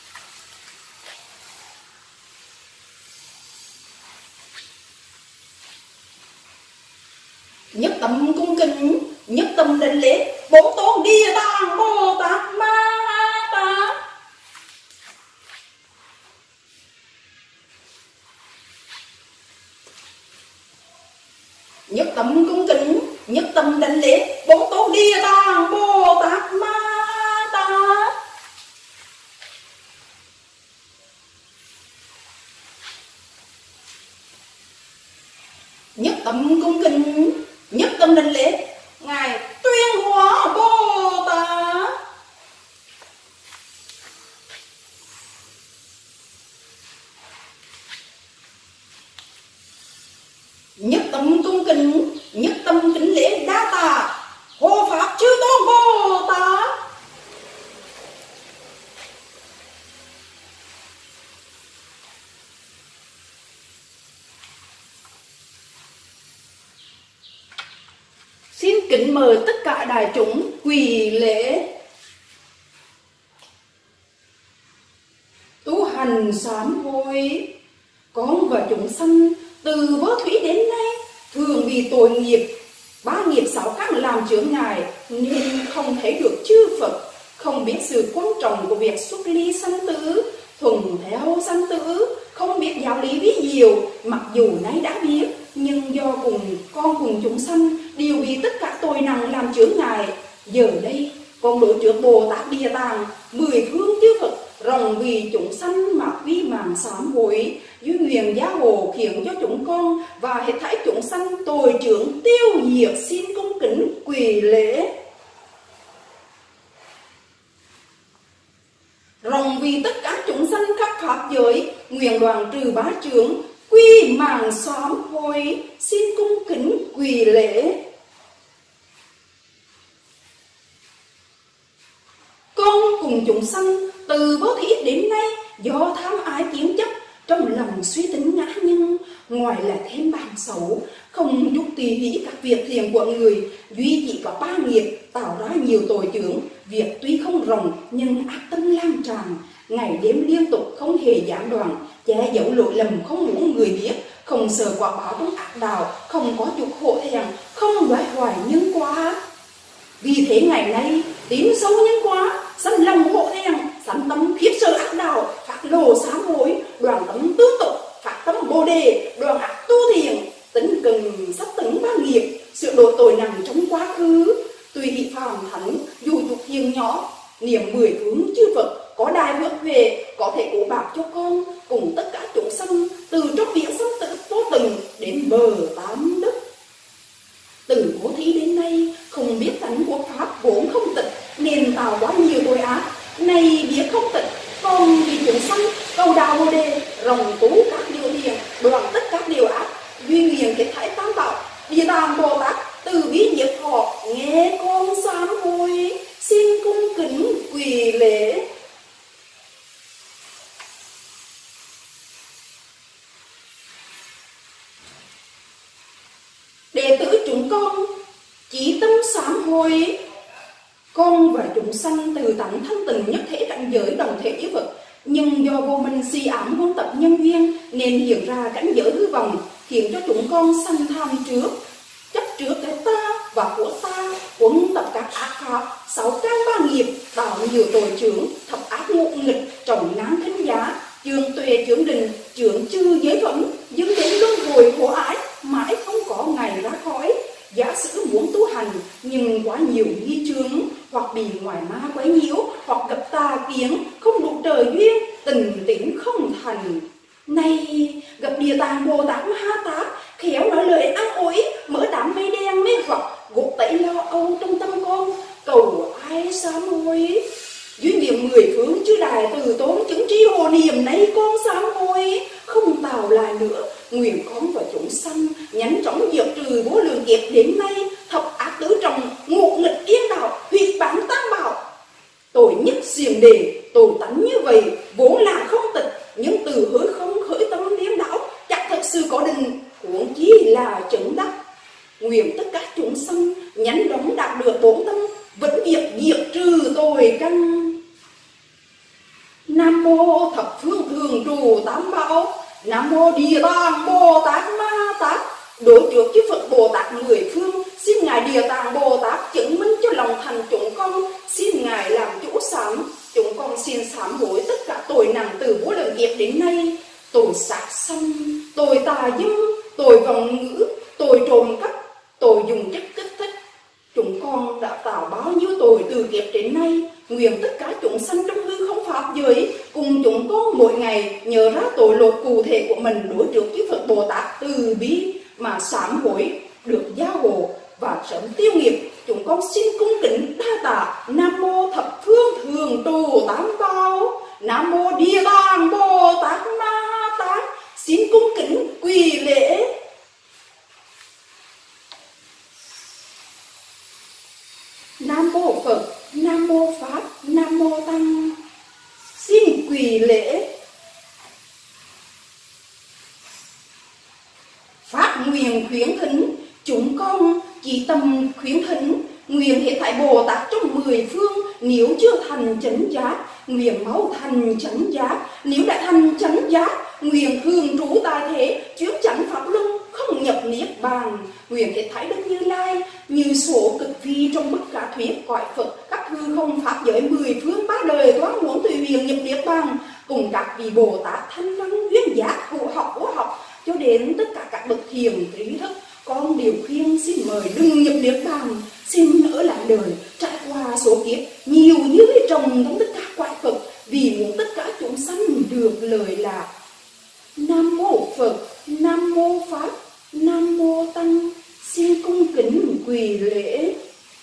Nhất tâm cung kính, nhất tâm đảnh lễ Bổn Tôn Địa Tạng Bồ Tát Ma Tát. Nhất tâm cung kính, nhất tâm đảnh lễ Bổn Tôn Địa Tạng Bồ Tát Ma Tát. Nhất tâm cung kính, nhất tâm đảnh lễ ngài Tuyên Hóa Bồ Tát. Nhất tâm cung kính, nhất tâm kính lễ Đa Tà Hộ Pháp Chư Tôn Bồ Tát. Xin kính mời tất cả đại chúng quỳ lễ. Tu hành sám hối, con và chúng sanh từ vỡ thủy đến nay thường vì tội nghiệp ba nghiệp sáu khác làm chướng ngại nên không thấy được chư Phật, không biết sự quan trọng của việc xuất ly sanh tử, thuần theo sanh tử, không biết giáo lý vi diệu. Mặc dù nay đã biết, nhưng do con cùng chúng sanh đều bị tất cả tội nặng làm chướng ngại. Giờ đây con đối trước Bồ Tát Địa Tạng mười phương chư Phật ròng vì chúng sanh mà quy mạng sám hối, dưới nguyện gia hộ khiến cho chúng con và hết thảy chúng sanh tội chướng tiêu diệt. Xin cung kính quỳ lễ. Ròng vì tất cả chúng sanh khắp pháp giới nguyện đoàn trừ bá chướng quy mạng sám hối. Xin cung kính quỳ lễ. Con cùng chúng sanh từ vô thí đến nay do tham ái kiến chấp trong lòng suy tính ngã nhân, ngoài là thêm bàn xấu, không giúp tùy hỷ các việc thiện của người, duy chỉ có ba nghiệp tạo ra nhiều tội chướng. Việc tuy không rộng nhưng ác tâm lan tràn, ngày đêm liên tục không hề gián đoạn, che giấu lỗi lầm không muốn người biết, không sợ quả báo trong ác đạo, không có chút hổ thẹn, không đoái hoài nhân quả. Vì thế ngày nay tín sâu nhân quả, sanh lòng hổ thẹn, sanh tâm khiếp sợ ác đạo, phát lộ sám hối, đoàn tâm tư tục, phát tâm bồ đề, đoàn ác tu thiện, tính cần sắp tấn ba nghiệp, sửa đổi tội nặng trong quá khứ. Tùy hỷ phàm thánh dù dục thiền nhỏ, niệm 10 hướng chư Phật, có đài vượt về, có thể cố bạc cho con cùng tất cả chúng sanh, từ trong biển sanh tử vô từng đến bờ tám đức. Từ bố thí đến nay, không biết tánh của pháp vốn không tịch, nên tạo quá nhiều tội ác. Này biết không tịch, còn vì chúng sanh cầu đạo bồ đề, rồng tú các điều thiện, đoạn tất các điều ác, duy nguyện kết thái tam bảo, Địa Tạng Bồ Tát từ bi nhiếp họ, nghe con sám hối, xin cung kính quỳ lễ. Đệ tử chúng con chí tâm sám hối, con và chúng sanh từ tánh thanh tịnh nhất thể cảnh giới đồng thể với Phật, nhưng do vô minh si ám huân tập nhân duyên nên hiện ra cảnh giới hư vọng, khiến cho chúng con sanh tham trước, chấp trước cái ta và của ta, huân tập các ác pháp, 6 căn 3 nghiệp, tạo nhiều tội chướng, thập ác ngũ nghịch, trọng nán thính giá, chương tuệ chướng định, chướng chư giới phẩm, dưng đến luân hồi khổ ái, mãi không có ngày ra khỏi. Giả sử muốn tu hành nhưng quá nhiều nghi chướng, hoặc bị ngoài ma quấy nhiễu, hoặc gặp tà kiến, không đủ trời duyên, tình tính không thành. Này gặp Địa Tạng Bồ Tát Ma Ha Tát, khéo nói lời an ủi, mở đám mây đen mê hoặc, gột tẩy lo âu trong tâm con, cầu ai sám hối. Duy niệm 10 phương chư đài từ tốn chứng tri hồ niệm, nay con sám hối, không tạo lại nữa. Nguyện con và chúng sanh nhanh chóng diệt trừ vô lượng kiếp đến nay, thập ác tứ trọng, ngộ nghịch yên đạo, hủy bán tam bảo. Tội nhất xiềng đề, tội tánh như vậy, vốn là không tịch, nhưng từ hối không khởi tâm điên đảo, chắc thật sự có định, huống chi là chứng đắc. Nguyện tất cả chúng sanh nhanh chóng đạt được bổn tâm, vẫn việc diệt trừ tội căn. Nam mô thập phương thường trụ tam bảo, Nam mô Địa Tạng Bồ Tát Ma Ha Tát. Đối trước chư Phật Bồ Tát 10 phương, xin Ngài Địa Tạng Bồ Tát chứng minh cho lòng thành chúng con, xin Ngài làm chủ sám. Chúng con xin sám hối tất cả tội nặng từ vô lượng kiếp đến nay, tội sát sanh, tội tà dâm, tội vọng ngữ, tội trộm cắp, tội dùng chất kích thích. Chúng con đã tạo bao nhiêu tội từ kiếp đến nay. Nguyện tất cả chúng sanh trong hư không pháp giới cùng chúng con mỗi ngày nhớ ra tội lỗi cụ thể của mình đối trước với Phật Bồ Tát từ bi mà sám hối, được gia hộ và sớm tiêu nghiệp. Chúng con xin cung kính đa tạ. Nam mô thập phương thường trụ tam bảo, Nam mô Địa Tạng Bồ Tát Ma Ha Tát. Xin cung kính quỳ lễ. Nam mô Phật, Nam mô Pháp, Nam mô Tăng. Xin quỳ lễ. Phát nguyện khuyến thính, chúng con chỉ tâm khuyến thính, nguyện hệ tại Bồ Tát trong 10 phương, nếu chưa thành chánh giác, nguyện mau thành chánh giác, nếu đã thành chánh giác, nguyện thường trú tại thế, chuyến chánh pháp luân, không nhập niết bàn. Nguyện hệ thái Đức Như Lai như số cực vi trong bất cả thuyết cõi Phật, các hư không pháp giới 10 phương 3 đời toán muốn tùy huyền nhập niết bàn, cùng các vị Bồ Tát thanh văn duyên giác hộ học vô học, cho đến tất cả các bậc thiền trí thức, con đều khuyên xin mời đừng nhập niết bàn, xin ở lại đời, trải qua số kiếp nhiều như trồng trong tất cả cõi Phật, vì muốn tất cả chúng sanh được lời lạc. Nam mô Phật, Nam mô Pháp, Nam mô Tăng. Xin cung kính quỳ lễ.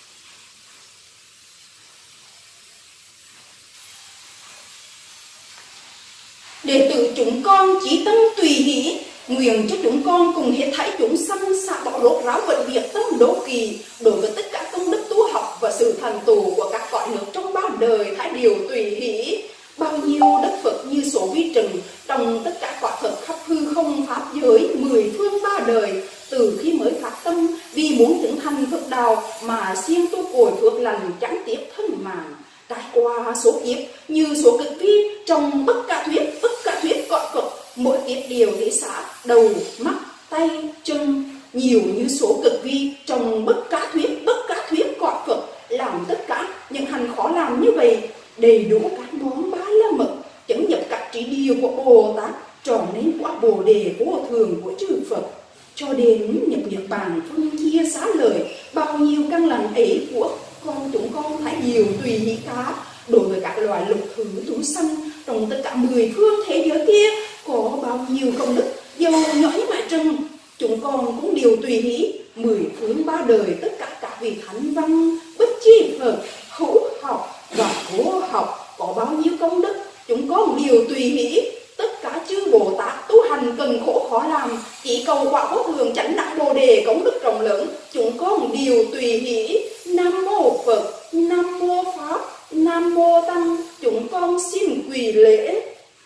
Đệ tử chúng con chí tâm tùy hỷ, nguyện cho chúng con cùng hết thảy chúng sanh xả bỏ rốt ráo vận việc tâm đố kỳ, đối với tất cả công đức tu học và sự thành tựu của các cõi nước trong 3 đời thái điều tùy hỷ. bao nhiêu đất Phật như số vi trần, trong tất cả quả Phật khắp hư không pháp giới, mười phương ba đời, từ khi mới phát tâm vì muốn chứng thành Phật đạo mà siêng tu cội phước lành chẳng tiếc thân mạng, trải qua số kiếp như số cực vi trong tất cả thuyết cõi Phật, mỗi kiếp đều thể xả đầu mắt tay chân, nhiều như số cực vi trong bất cả thuyết cõi Phật, làm tất cả những hành khó làm như vậy, đầy đủ các món bá la mật, chứng nhập các trí điều của Bồ Tát, tròn nên quả Bồ đề vô thường của chư Phật, cho đến nhập niết bàn phân chia xá lợi, bao nhiêu căn lành ấy của chúng con thấy nhiều tùy hỷ cả. Đối với các loài lục thứ chúng sanh trong tất cả mười phương thế giới kia có bao nhiêu công đức dầu nhỏ như mãi trăng, chúng con cũng đều tùy hỷ. Mười phương ba đời tất cả các vị thánh văn bất chi Phật hữu học và vô học có bao nhiêu công đức, chúng con đều tùy hỷ. Tất cả chư Bồ Tát tu hành cần khổ khó làm, chỉ cầu quả vô thường chánh đẳng Bồ đề công đức rộng lớn, chúng con đều tùy hỷ. Nam mô Phật, Nam mô Pháp, Nam mô Tăng, chúng con xin quỳ lễ.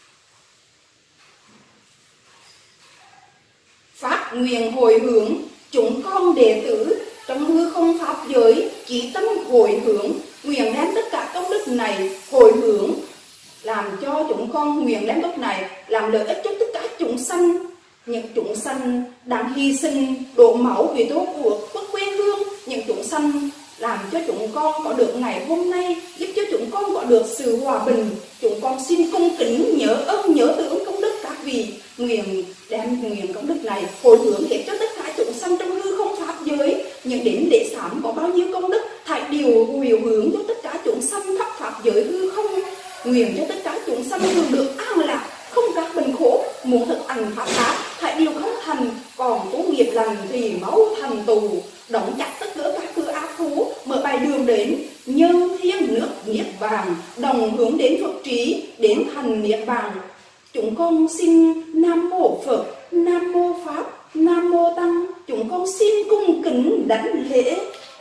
Phát nguyện hồi hướng, chúng con đệ tử trong hư không pháp giới chỉ tâm hồi hướng, nguyện đem tất cả công đức này hồi hướng, làm cho chúng con nguyện đem đất này làm lợi ích cho tất cả chúng sanh, những chúng sanh đang hy sinh đổ máu vì tổ quốc quê hương, những chúng sanh làm cho chúng con có được ngày hôm nay, giúp cho chúng con có được sự hòa bình. Chúng con xin cung kính nhớ ơn nhớ tưởng công đức các vị, nguyện đem nguyện công đức này hồi hướng hết cho tất cả chúng sanh trong hư không pháp giới, những đến lễ sám có bao nhiêu công đức thảy đều hồi hướng cho tất cả chúng sanh khắp pháp giới hư không, nguyện cho tất cả chúng sanh thường được an lạc, không các bệnh khổ, muốn thực hành pháp pháp thảy đều không thành, còn có nghiệp lành thì máu thành tù, đóng chặt tất cả các cửa ác thú, mở bài đường đến nhân thiên nước niết bàn, đồng hướng đến Phật trí, đến thành niết bàn. Chúng con xin Nam mô Phật, Nam mô Pháp, Nam mô Tăng, chúng con xin cung kính đảnh lễ.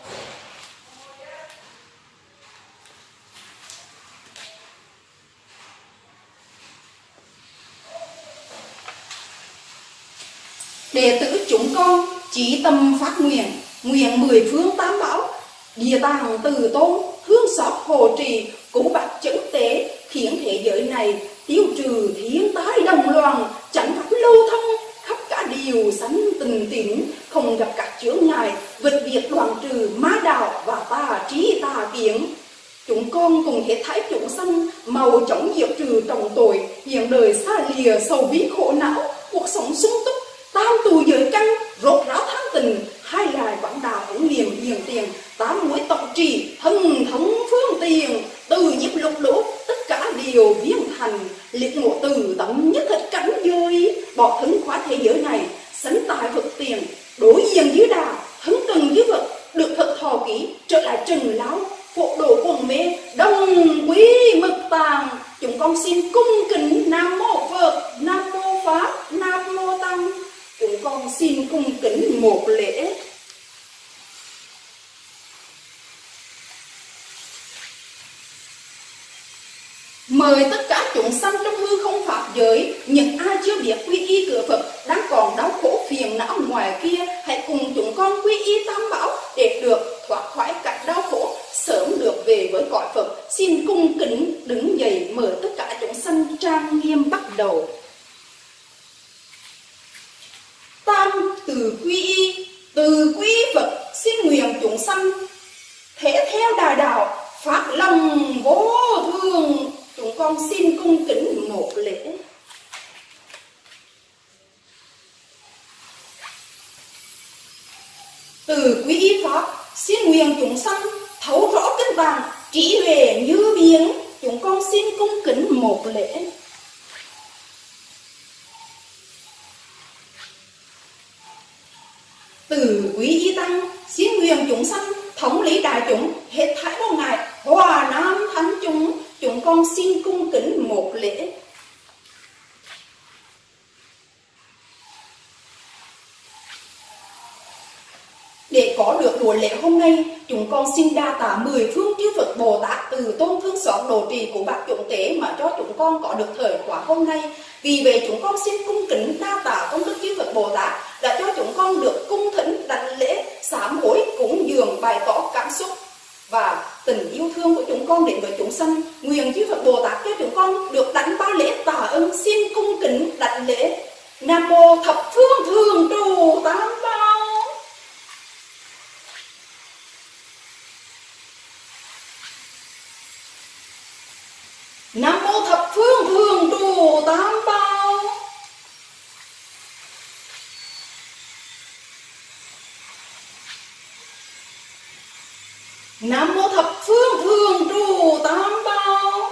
Đệ tử chúng con chí tâm phát nguyện, nguyện mười phương tam bảo, địa tạng từ tôn, thương xót hộ trì, cứu bách chấn tế, khiến thế giới này tiêu trừ thiên tai đồng loạn, chánh pháp lưu thông, khắp cả điều sanh tình tín, không gặp các chướng ngại, vượt việc đoạn trừ ma đạo và tà trí tà kiến. Chúng con cùng hết thảy chúng sanh màu chống diệt trừ trọng tội, hiện đời xa lìa sầu bí khổ não, cuộc sống sung túc, tam tù giới căn, rốt ráo thắng tình, hai lại quảng đạo ứng niệm hiền tiền, tám muối tổng trì, thần thống phương tiền, từ nhiếp lục lũ, tất cả đều viên thành, liệt ngộ từ tấm nhất thật cảnh giới, bỏ thân khóa thế giới này, sánh tài Phật tiền, đối diện dưới đà, thân cần dưới vật, được thật thọ ký, trở lại trần lão, phụ đồ quần mê, đồng quý mực tàng. Chúng con xin cung kính Nam mô Phật, Nam mô Pháp, Nam mô Tăng. Chúng con xin cung kính một lễ. Mời tất cả chúng sanh trong hư không pháp giới, những ai chưa biết quy y cửa Phật, đang còn đau khổ phiền não ngoài kia, hãy cùng chúng con quy y tam bảo để được thoát khỏi các đau khổ, sớm được về với cõi Phật. Xin cung kính đứng dậy, mời tất cả chúng sanh trang nghiêm bắt đầu. Tam từ quy y, từ quy Phật, xin nguyện chúng sanh thể theo đà đạo, phát lòng vô thường. Chúng con xin cung kính một lễ. Từ quý y Pháp, xin nguyện chúng sanh thấu rõ kinh tạng, trí huệ như biển. Chúng con xin cung kính một lễ. Từ quý y Tăng, xin nguyện chúng sanh thống lý đại chúng, hết thảy vô ngại, hòa nam thánh chúng. Chúng con xin cung kính một lễ. Để có được buổi lễ hôm nay, chúng con xin đa tạ 10 phương chư Phật Bồ Tát từ tôn thương xót độ trì của bác chúng tế mà cho chúng con có được thời khóa hôm nay. Vì vậy chúng con xin cung kính đa tạ công đức chư Phật Bồ Tát đã cho chúng con được cung thỉnh đảnh lễ sám hối cúng dường bày tỏ cảm xúc và tình yêu thương của chúng con đến với chúng sanh. Nguyện chư Phật Bồ Tát cho chúng con được đảnh ba lễ tạ ơn. Xin cung kính đảnh lễ. Nam mô thập phương thường trụ tam bảo. Nam mô thập phương thường trụ tam bảo. Nam mô thập phương thường trụ tam bảo.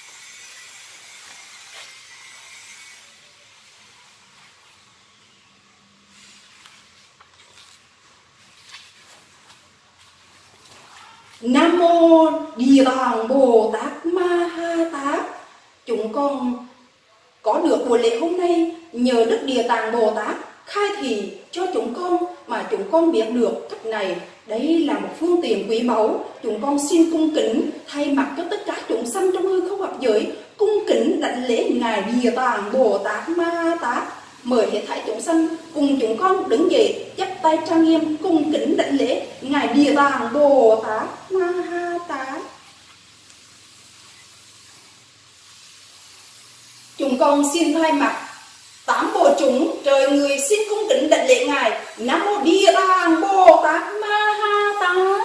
Nam mô Địa Tạng Bồ Tát Ma Ha Tát. Chúng con có được buổi lễ hôm nay nhờ Đức Địa Tạng Bồ Tát khai thị cho chúng con mà chúng con biết được cách này. Đây là một phương tiện quý báu. Chúng con xin cung kính thay mặt cho tất cả chúng sanh trong hư không pháp giới cung kính đảnh lễ ngài Địa Tạng Bồ Tát Ma Ha Tát. Mời hết thảy chúng sanh cùng chúng con đứng dậy chắp tay trang nghiêm cung kính đảnh lễ ngài Địa Tạng Bồ Tát Ma Ha Tát. Chúng con xin thay mặt tám bộ chúng trời người xin cung kính đảnh lễ ngài Nam mô Địa Tạng Bồ Tát Ma Ha Tát.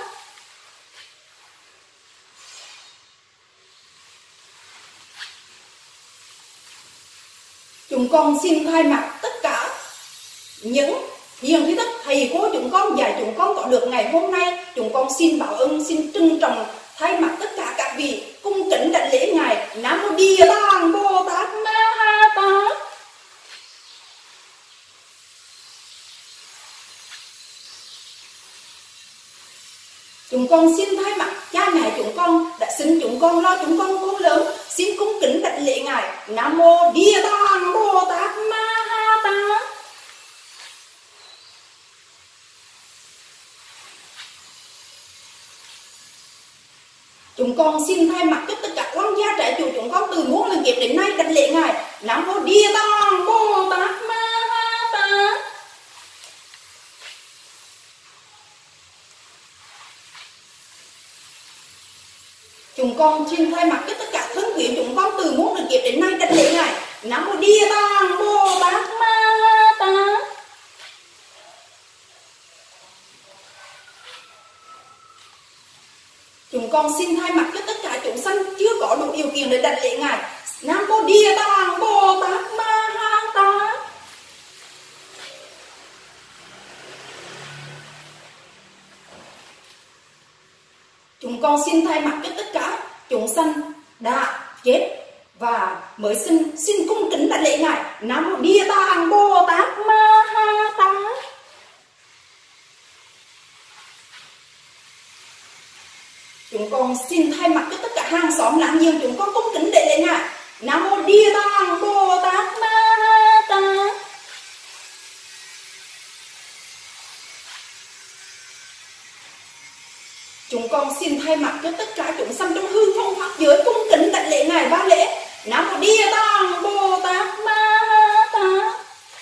Chúng con xin thay mặt tất cả những hiền thí thức thầy cô chúng con dạy chúng con có được ngày hôm nay, chúng con xin báo ơn, xin trân trọng thay mặt tất cả các vị cung kính đảnh lễ ngài Nam mô Địa Tạng Bồ Tát Ma Ha Tát. Chúng con xin thay mặt cha mẹ chúng con đã sinh chúng con, lo chúng con khôn lớn, xin cung kính đảnh lễ ngài Nam mô Địa Tạng Bồ Tát Ma Ha Tát. Chúng con xin thay mặt cho tất cả quan gia trẻ chủ chúng con từ muôn lần kiếp đến nay đảnh lễ ngài Nam mô Địa Tạng Bồ Tát Ma Ha Tát. Chúng con xin thay mặt cho tất cả thân quyến chúng con từ muôn lần kiếp đến nay đảnh lễ ngài Nam mô Địa Tạng Bồ Tát Ma Ha Tát. Chúng con xin thay mặt cho tất cả chúng sanh chưa có đủ điều kiện để đảnh lễ ngài Nam mô Địa Tạng Bồ Tát Ma Ha Tát. Chúng con xin thay mặt cho tất cả chúng sanh đã chết và mới sinh, xin cung kính đảnh lễ ngài Nam mô Địa Tạng Bồ Tát Ma Ha Tát. Chúng con xin thay mặt cho tất cả hàng xóm láng giềng chúng con cung kính đảnh lễ ngài Nam mô Địa Tạng Bồ Tát Ma Ha Tát. Chúng con xin thay mặt cho tất cả chúng sanh trong hư không pháp giới cung kính đảnh lễ ngài ba lễ Nam mô Địa Tạng Bồ Tát Ma Ha Tát.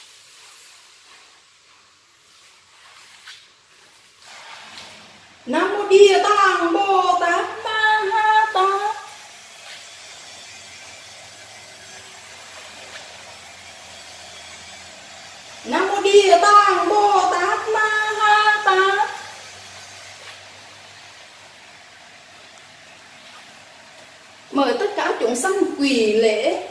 Nam mô Địa Tạng Bồ Tát Ma Ha Tát. Nam mô Địa Tạng Bồ Tát Ma Ha Tát. Mời tất cả chúng sanh quỳ lễ.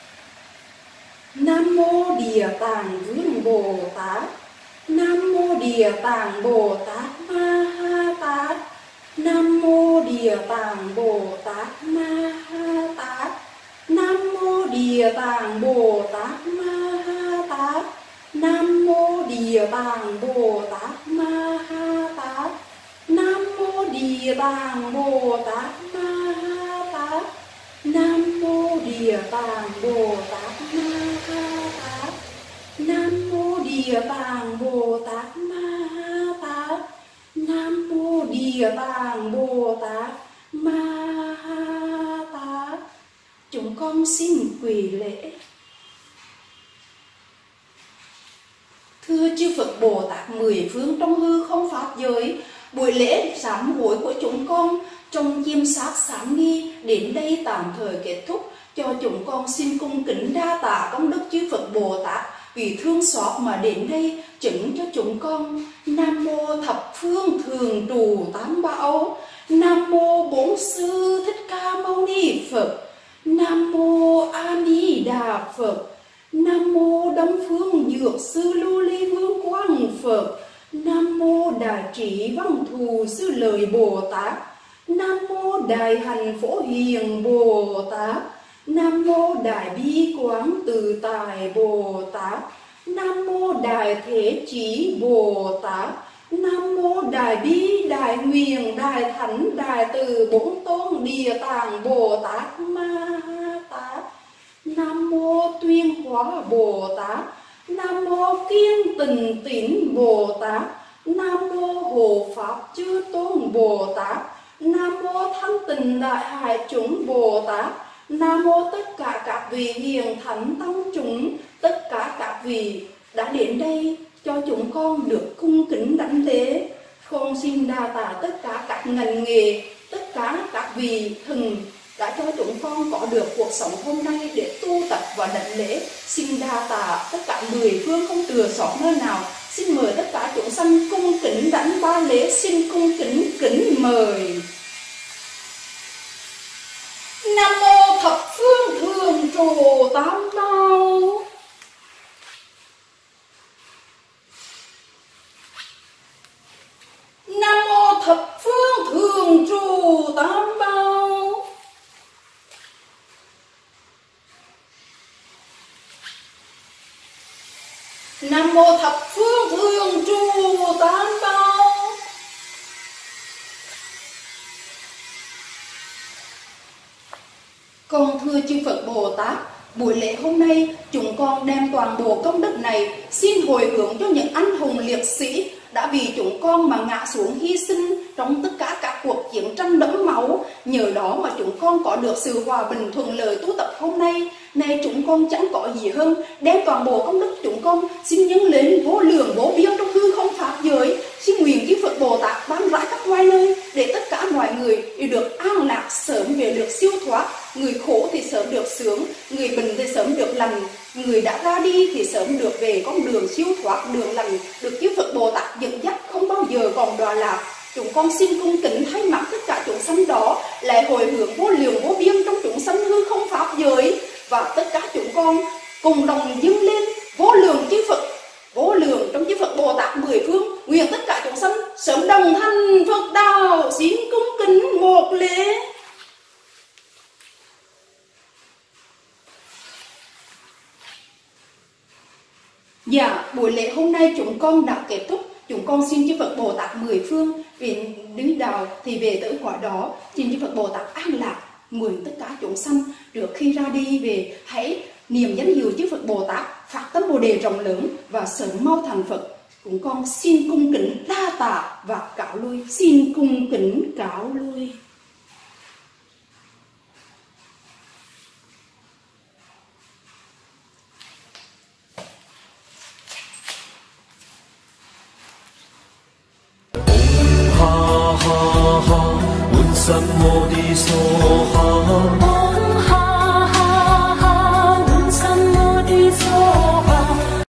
Nam mô Địa Tạng Vương Bồ Tát. Nam mô Địa Tạng Bồ Tát Ma Ha Tát. Nam mô Địa Tạng Bồ Tát Ma Ha Tát. Nam mô Địa Tạng Bồ Tát Ma Ha Tát. Nam mô Địa Tạng Bồ Tát Ma Ha Tát. Nam mô Địa Tạng Bồ Tát Ma Ha Tát. Nam mô Địa Tạng Bồ Tát Ma Ha Tát. Nam mô Địa Tạng Bồ Tát Ma Ha Tát. Địa Tạng Bồ Tát Ma Tát. Chúng con xin quỳ lễ. Thưa chư Phật Bồ Tát mười phương trong hư không pháp giới, buổi lễ sám hối của chúng con trong chiêm sát sám nghi đến đây tạm thời kết thúc. Cho chúng con xin cung kính đa tạ công đức chư Phật Bồ Tát vì thương xót mà đến đây chứng cho chúng con. Nam mô thập phương thường trụ tám bảo. Nam mô Bổn Sư Thích Ca Mâu Ni Phật. Nam mô A Di Đà Phật. Nam mô Đông Phương Dược Sư Lưu Ly Vương Quang Phật. Nam mô Đại Trí Văn Thù Sư Lợi Bồ Tát. Nam mô Đại Hạnh Phổ Hiền Bồ Tát. Nam mô Đại Bi Quán Từ Tại Bồ Tát. Nam mô Đại Thế Chí Bồ Tát. Nam mô Đại Bi Đại Nguyện Đại Thánh Đại Từ Bổn Tôn Địa Tạng Bồ Tát Ma Tát. Nam mô Tuyên Hóa Bồ Tát. Nam mô Kiên Tịnh Tín Bồ Tát. Nam mô Hộ Pháp Chư Tôn Bồ Tát. Nam mô Thanh Tịnh Đại Hải Chúng Bồ Tát. Nam mô tất cả các vị hiền thánh tăng chúng, tất cả các vị đã đến đây cho chúng con được cung kính đảnh lễ. Con xin đa tạ tất cả các ngành nghề, tất cả các vị thần đã cho chúng con có được cuộc sống hôm nay để tu tập và đảnh lễ. Xin đa tạ tất cả mười phương không chừa sót nơi nào. Xin mời tất cả chúng sanh cung kính đảnh ba lễ. Xin cung kính kính mời. Nam mô thập phương thường trụ tám bảo. Nam mô thập phương thường trụ tám bảo. Nam mô thập phương thường trụ tám bảo. Con thưa chư Phật Bồ Tát, buổi lễ hôm nay chúng con đem toàn bộ công đức này xin hồi hướng cho những anh hùng liệt sĩ đã vì chúng con mà ngã xuống hy sinh trong tất cả các cuộc chiến tranh đẫm máu. Nhờ đó mà chúng con có được sự hòa bình thuận lợi tu tập hôm nay. Nay chúng con chẳng có gì hơn, đem toàn bộ công đức chúng con xin nhân lên vô lượng vô biên trong hư không pháp giới. Xin nguyện chư Phật Bồ Tát ban rải khắp ngoài nơi để tất cả mọi người đều được an lạc, sớm về được siêu thoát. Người khổ thì sớm được sướng, người bệnh thì sớm được lành, người đã ra đi thì sớm được về con đường siêu thoát, đường lành, được chư Phật Bồ Tát dẫn dắt không bao giờ còn đọa lạc. Chúng con xin cung kính thay mặt tất cả chúng sanh đó lại hồi hướng vô lượng vô biên trong chúng sanh hư không pháp giới, và tất cả chúng con cùng đồng dâng lên vô lượng chư Phật, vô lượng trong chư Phật Bồ Tát mười phương, nguyện tất cả chúng sanh sớm đồng thành Phật đạo. Xin cung kính một lễ. Dạ, buổi lễ hôm nay chúng con đã kết thúc. Chúng con xin chư Phật Bồ Tát mười phương vì núi đạo thì về tới cõi đó. Xin chư Phật Bồ Tát an lạc, nguyện tất cả chúng sanh được khi ra đi về hãy niệm danh hiệu chư Phật Bồ Tát, phát tâm Bồ đề rộng lớn và sớm mau thành Phật. Chúng con xin cung kính đa tạ và cáo lui. Xin cung kính cáo lui. ha ha ha, Bụt Sam Mô Đi So Ha.